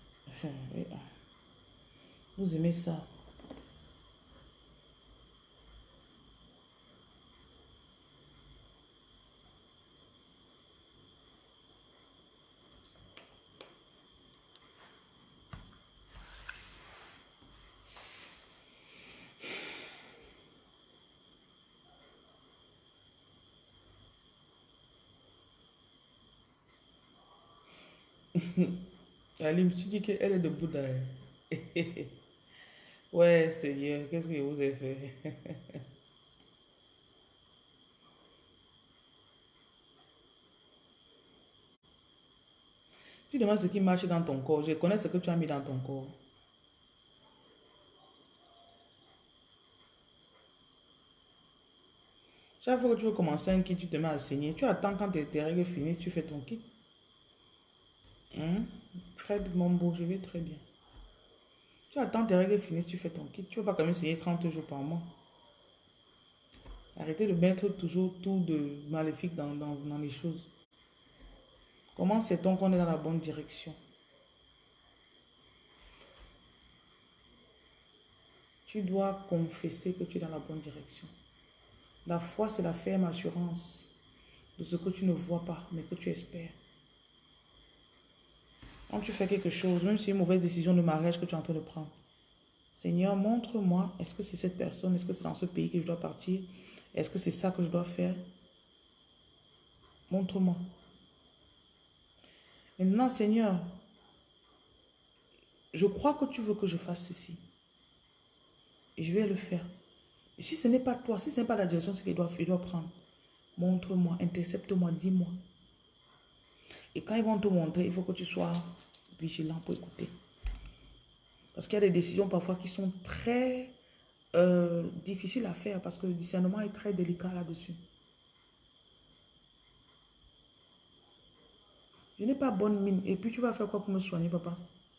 Vous aimez ça? Alim, tu dis qu'elle est de Bouddha. Ouais, Seigneur, qu'est-ce que vous avez fait? Tu demandes ce qui marche dans ton corps. Je connais ce que tu as mis dans ton corps. Chaque fois que tu veux commencer un kit, tu te mets à saigner. Tu attends quand tes règles finissent, tu fais ton kit. Fred, mon beau, je vais très bien. Tu attends tes règles finissent, tu fais ton kit. Tu ne veux pas quand même saigner 30 jours par mois. Arrêtez de mettre toujours tout de maléfique dans les choses. Comment sait-on qu'on est dans la bonne direction? Tu dois confesser que tu es dans la bonne direction. La foi, c'est la ferme assurance de ce que tu ne vois pas, mais que tu espères. Quand tu fais quelque chose, même si c'est une mauvaise décision de mariage que tu es en train de prendre, Seigneur, montre-moi, est-ce que c'est cette personne, est-ce que c'est dans ce pays que je dois partir, est-ce que c'est ça que je dois faire? Montre-moi. Maintenant, Seigneur, je crois que tu veux que je fasse ceci. Et je vais le faire. Et si ce n'est pas toi, si ce n'est pas la direction qu'il doit prendre, montre-moi, intercepte-moi, dis-moi. Et quand ils vont te montrer, il faut que tu sois vigilant pour écouter. Parce qu'il y a des décisions parfois qui sont très difficiles à faire parce que le discernement est très délicat là-dessus. Je n'ai pas bonne mine. Et puis tu vas faire quoi pour me soigner, papa?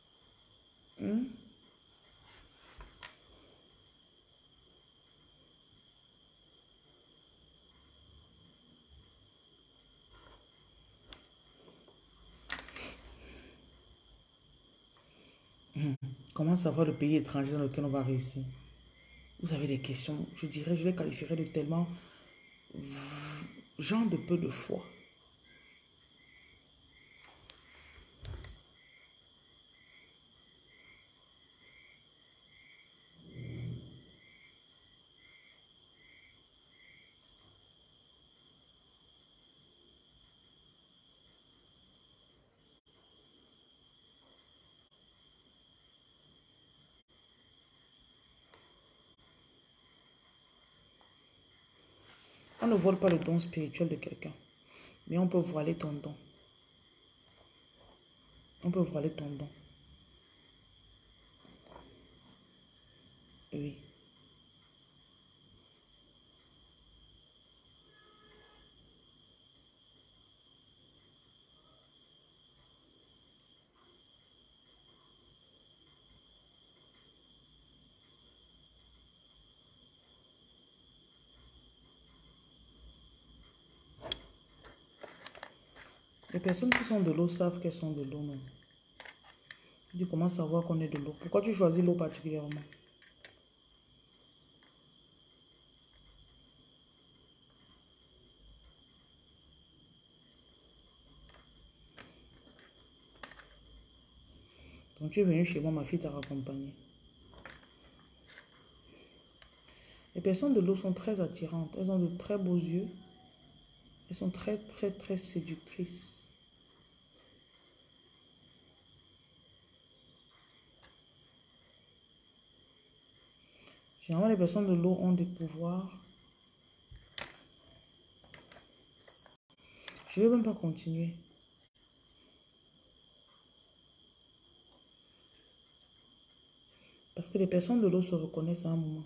Comment savoir le pays étranger dans lequel on va réussir? Vous avez des questions, je dirais, je les qualifierais de tellement gens de peu de foi. On ne vole pas le don spirituel de quelqu'un, mais on peut voiler ton don. On peut voiler ton don. Oui. Les personnes qui sont de l'eau savent qu'elles sont de l'eau, non? Tu comment savoir qu'on est de l'eau? Pourquoi tu choisis l'eau particulièrement? Donc tu es venu chez moi, ma fille t'a raccompagné. Les personnes de l'eau sont très attirantes. Elles ont de très beaux yeux. Elles sont très, très, très séductrices. Généralement, les personnes de l'eau ont des pouvoirs. Je ne vais même pas continuer. Parce que les personnes de l'eau se reconnaissent à un moment.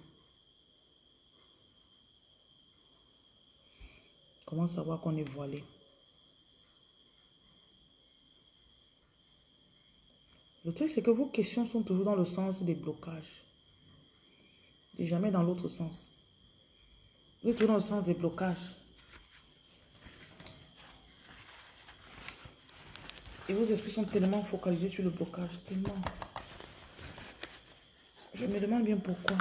Comment savoir qu'on est voilé? Le truc, c'est que vos questions sont toujours dans le sens des blocages. Et jamais dans l'autre sens. Vous êtes toujours dans le sens des blocages. Et vos esprits sont tellement focalisés sur le blocage. Tellement. Je me demande bien pourquoi.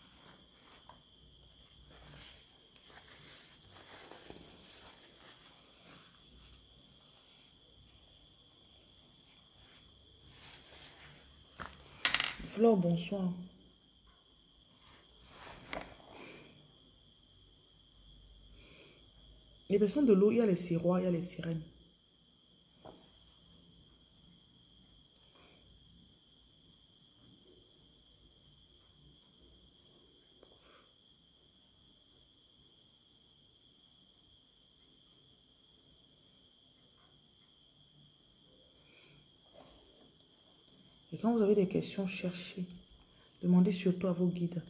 Flore, bonsoir. Les personnes de l'eau, il y a les sirois, il y a les sirènes. quand vous avez des questions, cherchez. Demandez surtout à vos guides.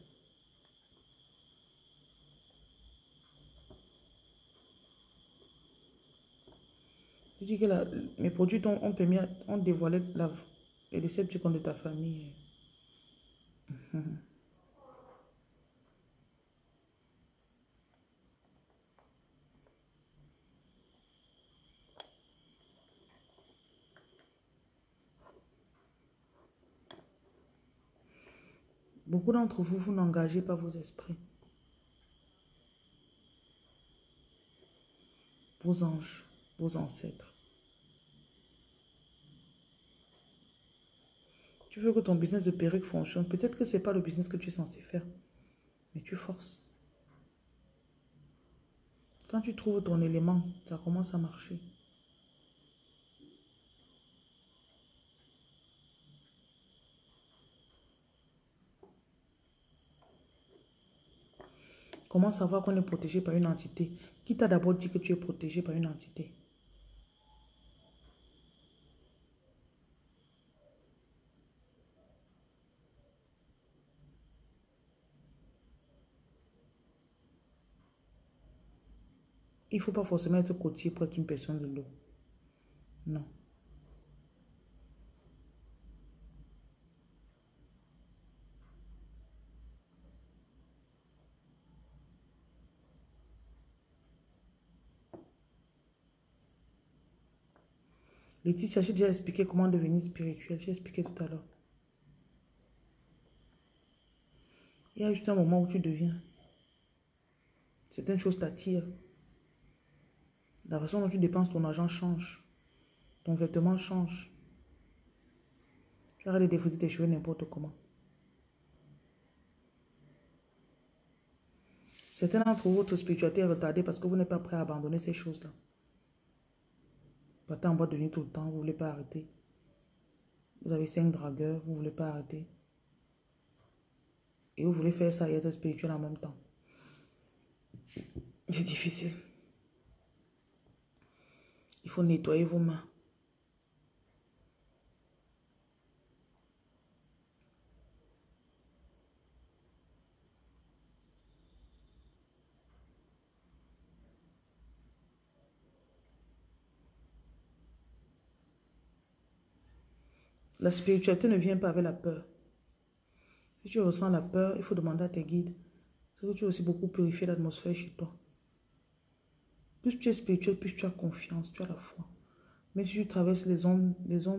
Je dis que mes produits ont dévoilé les déceptions de ta famille. Beaucoup d'entre vous, vous n'engagez pas vos esprits. Vos anges, vos ancêtres. Tu veux que ton business de perruque fonctionne. Peut-être que ce n'est pas le business que tu es censé faire. Mais tu forces. Quand tu trouves ton élément, ça commence à marcher. Comment savoir qu'on est protégé par une entité? Qui t'a d'abord dit que tu es protégé par une entité? Il ne faut pas forcément être courtier pour être une personne de l'eau. Non. Laetitia, j'ai déjà expliqué comment devenir spirituel. J'ai expliqué tout à l'heure. Il y a juste un moment où tu deviens. Certaines choses t'attirent. La façon dont tu dépenses ton argent change. Ton vêtement change. Tu arrêtes de déposer tes cheveux n'importe comment. Certains d'entre vous, votre spiritualité est retardée parce que vous n'êtes pas prêt à abandonner ces choses-là. Partez en boîte de nuit tout le temps, vous ne voulez pas arrêter. Vous avez 5 dragueurs, vous ne voulez pas arrêter. Et vous voulez faire ça et être spirituel en même temps. C'est difficile. Il faut nettoyer vos mains. La spiritualité ne vient pas avec la peur. Si tu ressens la peur, il faut demander à tes guides. C'est que tu as aussi beaucoup purifié l'atmosphère chez toi. Plus tu es spirituel, plus tu as confiance, tu as la foi. Mais si tu traverses les zones,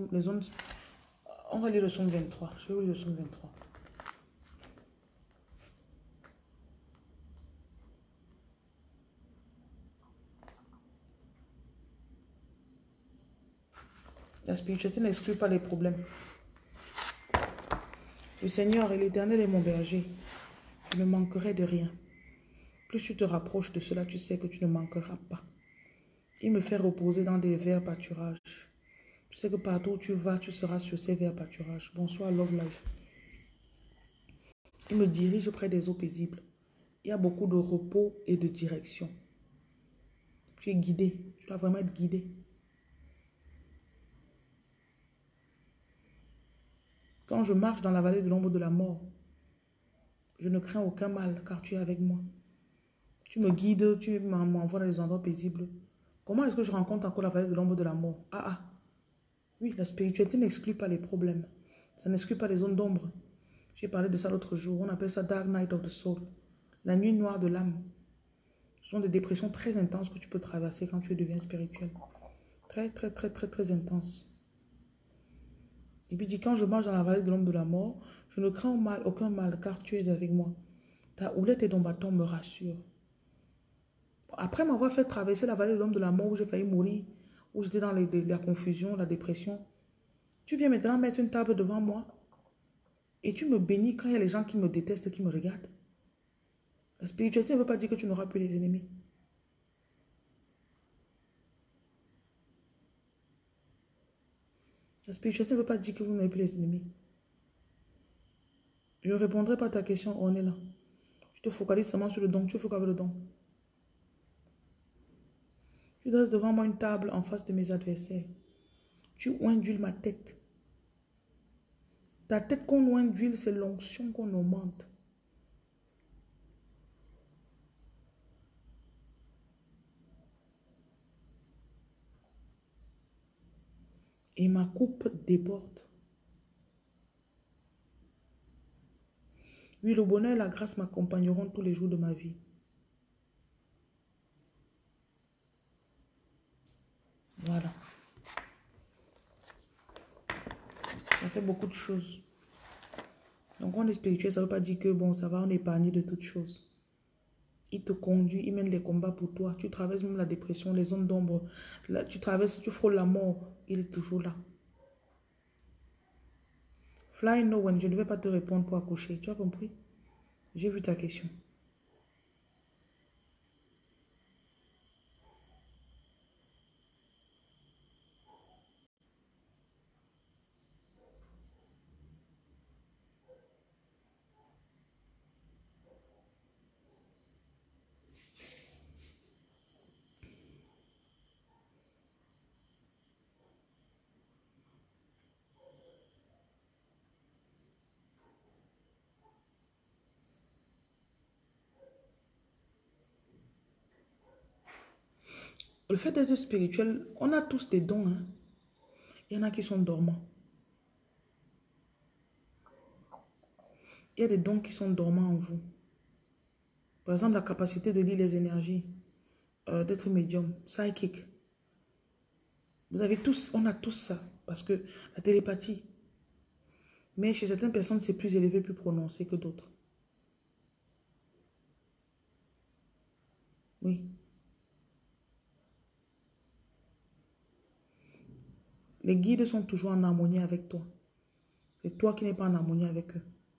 on va lire le psaume 23. Je vais vous lire le psaume 23. La spiritualité n'exclut pas les problèmes. Le Seigneur et l'Éternel est mon berger. Je ne manquerai de rien. Plus tu te rapproches de cela, tu sais que tu ne manqueras pas. Il me fait reposer dans des verts pâturages. Tu sais que partout où tu vas, tu seras sur ces verts pâturages. Bonsoir, Love Life. Il me dirige près des eaux paisibles. Il y a beaucoup de repos et de direction. Tu es guidé. Tu dois vraiment être guidé. Quand je marche dans la vallée de l'ombre de la mort, je ne crains aucun mal car tu es avec moi. Tu me guides, tu m'envoies dans les endroits paisibles. Comment est-ce que je rencontre encore la vallée de l'ombre de la mort? Oui, la spiritualité n'exclut pas les problèmes. Ça n'exclut pas les zones d'ombre. J'ai parlé de ça l'autre jour. On appelle ça Dark Night of the Soul. La nuit noire de l'âme. Ce sont des dépressions très intenses que tu peux traverser quand tu deviens spirituel. Très, très, très, très, très intenses. Et puis il dit, quand je marche dans la vallée de l'ombre de la mort, je ne crains aucun mal, car tu es avec moi. Ta houlette et ton bâton me rassurent. Après m'avoir fait traverser la vallée de l'ombre de la mort, où j'ai failli mourir, où j'étais dans la confusion, la dépression, tu viens maintenant mettre une table devant moi et tu me bénis quand il y a les gens qui me détestent, qui me regardent. La spiritualité ne veut pas dire que tu n'auras plus les ennemis. La spiritualité ne veut pas dire que vous n'avez plus les ennemis. Je ne répondrai pas à ta question, on est là. Je te focalise seulement sur le don. Tu fais quoi avec le don? Tu dresses devant moi une table en face de mes adversaires. Tu ondules ma tête. Ta tête qu'on oint d'huile, c'est l'onction qu'on augmente. Et ma coupe déborde. Oui, le bonheur et la grâce m'accompagneront tous les jours de ma vie. Voilà. Ça fait beaucoup de choses. Donc, on est spirituel, ça ne veut pas dire que, bon, ça va, on est épargné de toutes choses. Il te conduit, il mène les combats pour toi. Tu traverses même la dépression, les zones d'ombre. Là, tu traverses, tu frôles la mort. Il est toujours là. Fly no one, je ne vais pas te répondre pour accoucher. Tu as compris? J'ai vu ta question. Le fait d'être spirituel, on a tous des dons. Hein? Il y en a qui sont dormants. Il y a des dons qui sont dormants en vous. Par exemple, la capacité de lire les énergies, d'être médium, psychique. Vous avez tous, on a tous ça. Parce que la télépathie. Mais chez certaines personnes, c'est plus élevé, plus prononcé que d'autres. Oui. Les guides sont toujours en harmonie avec toi. C'est toi qui n'es pas en harmonie avec eux.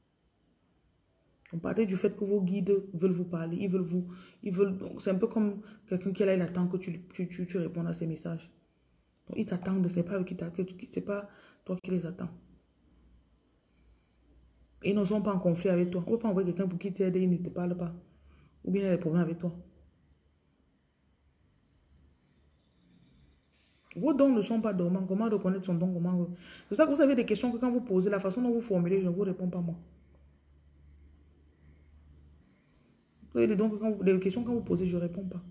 On parlait du fait que vos guides veulent vous parler. C'est un peu comme quelqu'un qui est là, il attend que tu répondes à ses messages. Donc, ils t'attendent, c'est pas eux c'est pas toi qui les attends. Et ils ne sont pas en conflit avec toi. On ne peut pas envoyer quelqu'un pour qui t'aide et il ne te parle pas. Ou bien il a des problèmes avec toi. Vos dons ne sont pas dormants. Comment reconnaître son don? C'est pour ça que vous avez des questions que quand vous posez, la façon dont vous formulez, je ne vous réponds pas moi. Vous avez des questions quand vous posez, je ne réponds pas.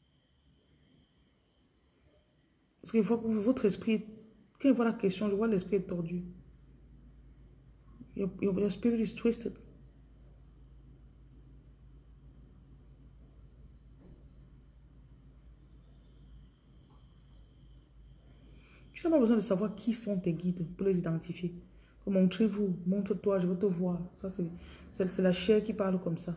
Parce qu'il faut que votre esprit, quand il voit la question, je vois l'esprit est tordu. Your spirit is twisted. Tu n'as pas besoin de savoir qui sont tes guides pour les identifier. Montrez-vous, montre-toi, je veux te voir. Ça, c'est la chair qui parle comme ça.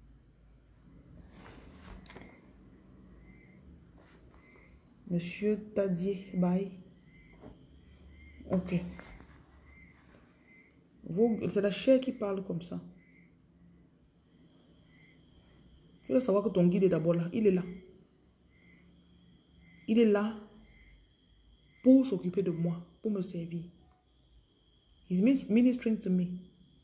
Monsieur Tadier, bye. Ok. C'est la chair qui parle comme ça. Tu dois savoir que ton guide est d'abord là. Il est là. Il est là pour s'occuper de moi, pour me servir. He's ministering to me.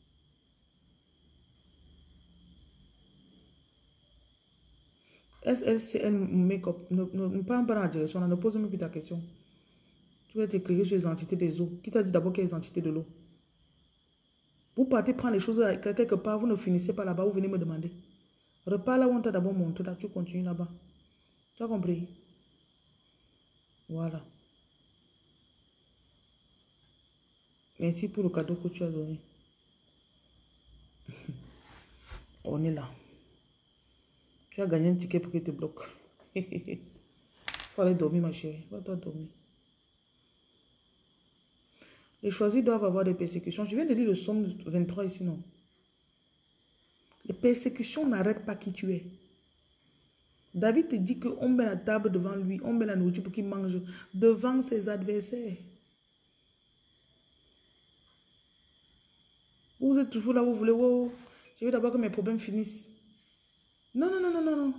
SLCL Makeup, ne parle pas dans la direction, ne pose même plus ta question. Tu vas t'écrire sur les entités des eaux. Qui t'a dit d'abord qu'il y a les entités de l'eau? Vous partez prendre les choses quelque part, vous ne finissez pas là-bas, vous venez me demander. Repars là où on t'a d'abord montré, là, tu continues là-bas. Tu as compris? Voilà. Merci pour le cadeau que tu as donné. On est là. Tu as gagné un ticket pour qu'il te bloque. Il faut aller dormir, ma chérie. Va-toi dormir. Les choisis doivent avoir des persécutions. Je viens de lire le psaume 23 ici, non? Les persécutions n'arrêtent pas qui tu es. David te dit qu'on met la table devant lui, on met la nourriture pour qu'il mange devant ses adversaires. Vous êtes toujours là, vous voulez, oh, je veux d'abord que mes problèmes finissent. Non, non, non, non, non, non.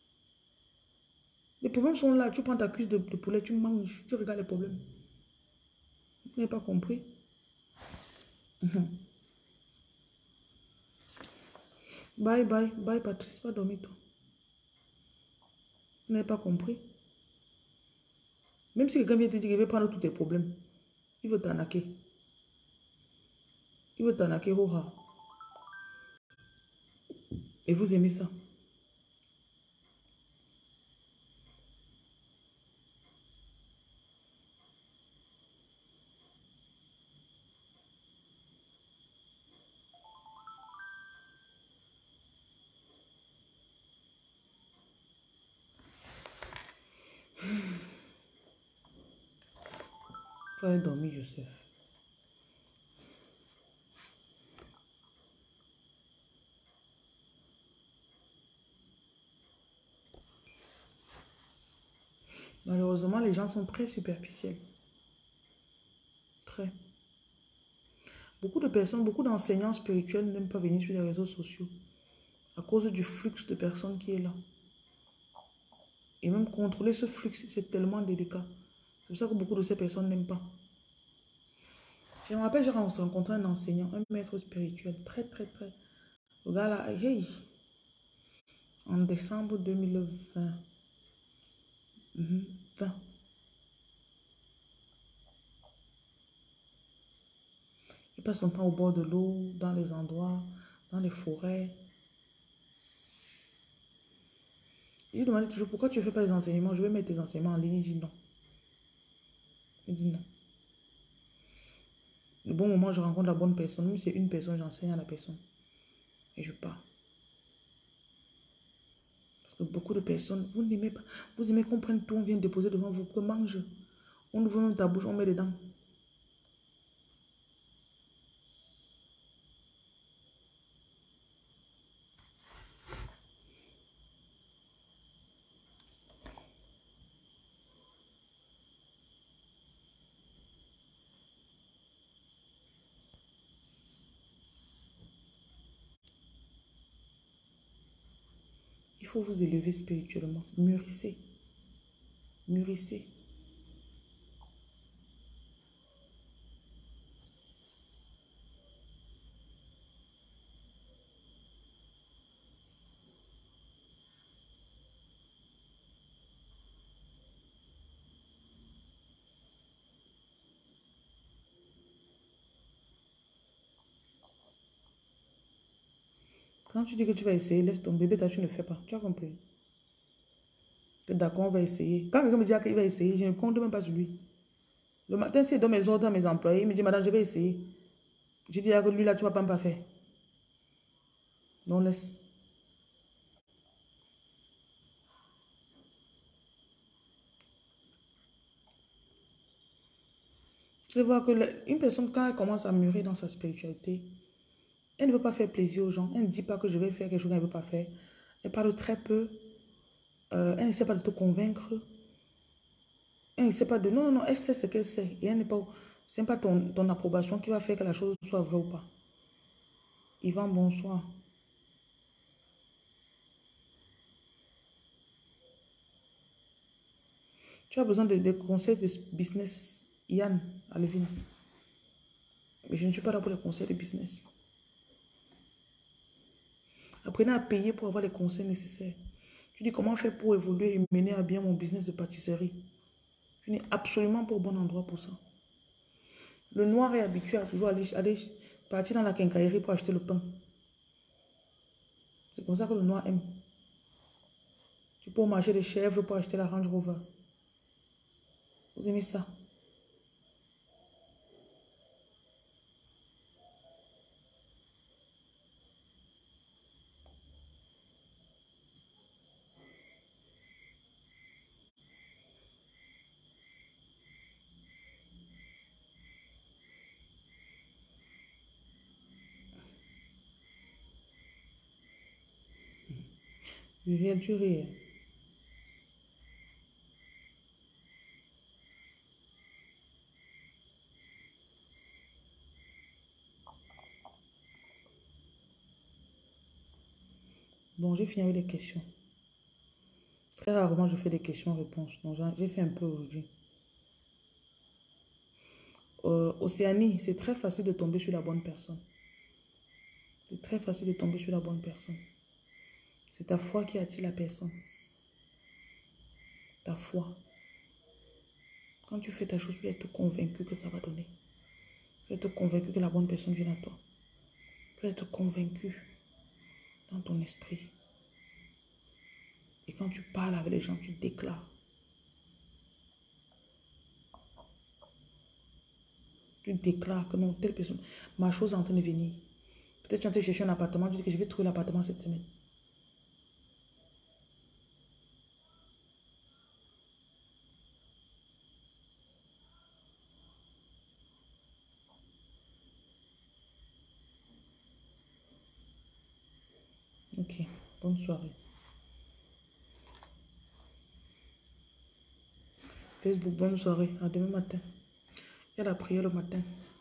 Les problèmes sont là, tu prends ta cuisse de poulet, tu manges, tu regardes les problèmes. Vous n'avez pas compris? Bye, bye, bye, Patrice, va dormir toi. Vous n'avez pas compris? Même si quelqu'un vient te dire qu'il veut prendre tous tes problèmes, il veut t'arnaquer. Il veut t'arnaquer, Roha. Et vous aimez ça. Faut aller dormir, Joseph. Malheureusement, les gens sont très superficiels. Très. Beaucoup de personnes, beaucoup d'enseignants spirituels n'aiment pas venir sur les réseaux sociaux à cause du flux de personnes qui est là. Et même contrôler ce flux, c'est tellement délicat. C'est pour ça que beaucoup de ces personnes n'aiment pas. Je me rappelle, j'ai rencontré un enseignant, un maître spirituel, très. Le gars là, hey, en décembre 2020. 20. Il passe son temps au bord de l'eau, dans les endroits, dans les forêts. Je lui demandais toujours pourquoi tu ne fais pas des enseignements. Je vais mettre tes enseignements en ligne. Il dit non. Il dit non. Le bon moment, je rencontre la bonne personne. Même si c'est une personne, j'enseigne à la personne. Et je pars. Parce que beaucoup de personnes, vous n'aimez pas. Vous aimez qu'on prenne tout, on vient déposer devant vous, que mange. On ouvre même ta bouche, on met dedans. Il faut vous élever spirituellement. Mûrissez. Mûrissez. Quand tu dis que tu vas essayer, laisse ton bébé, tu ne fais pas. Tu as compris? D'accord, on va essayer. Quand quelqu'un me dit qu'il va essayer, je ne compte même pas sur lui. Le matin, c'est dans mes ordres à mes employés, il me dit, madame, je vais essayer. Je dis que lui, là, tu ne vas pas me faire. Non, laisse. Je vois que une personne, quand elle commence à mûrir dans sa spiritualité, elle ne veut pas faire plaisir aux gens. Elle ne dit pas que je vais faire quelque chose qu'elle ne veut pas faire. Elle parle très peu. Elle ne sait pas de te convaincre. Elle ne sait pas de... Non, elle sait ce qu'elle sait. Et elle n'est pas... Ce n'est pas ton approbation qui va faire que la chose soit vraie ou pas. Yvan, bonsoir. Tu as besoin de conseils de business, Yann, Alvin. Mais je ne suis pas là pour les conseils de business. Apprenez à payer pour avoir les conseils nécessaires. Tu dis comment faire pour évoluer et mener à bien mon business de pâtisserie. Tu n'es absolument pas au bon endroit pour ça. Le noir est habitué à toujours aller partir dans la quincaillerie pour acheter le pain. C'est comme ça que le noir aime. Tu peux marcher des chèvres pour acheter la Range Rover. Vous aimez ça? Du réel, du réel. Bon, j'ai fini avec les questions. Très rarement, je fais des questions-réponses. Donc, j'ai fait un peu aujourd'hui. Océanie, c'est très facile de tomber sur la bonne personne. C'est très facile de tomber sur la bonne personne. C'est ta foi qui attire la personne. Ta foi. Quand tu fais ta chose, tu es convaincu que ça va donner. Tu es convaincu que la bonne personne vient à toi. dois être convaincu dans ton esprit. Et quand tu parles avec les gens, tu déclares. Tu déclares que non, telle personne, ma chose est en train de venir. Peut-être tu es en train de chercher un appartement, tu dis que je vais trouver l'appartement cette semaine. Ok, bonne soirée. Facebook, bonne soirée. À demain matin. Il y a la prière le matin.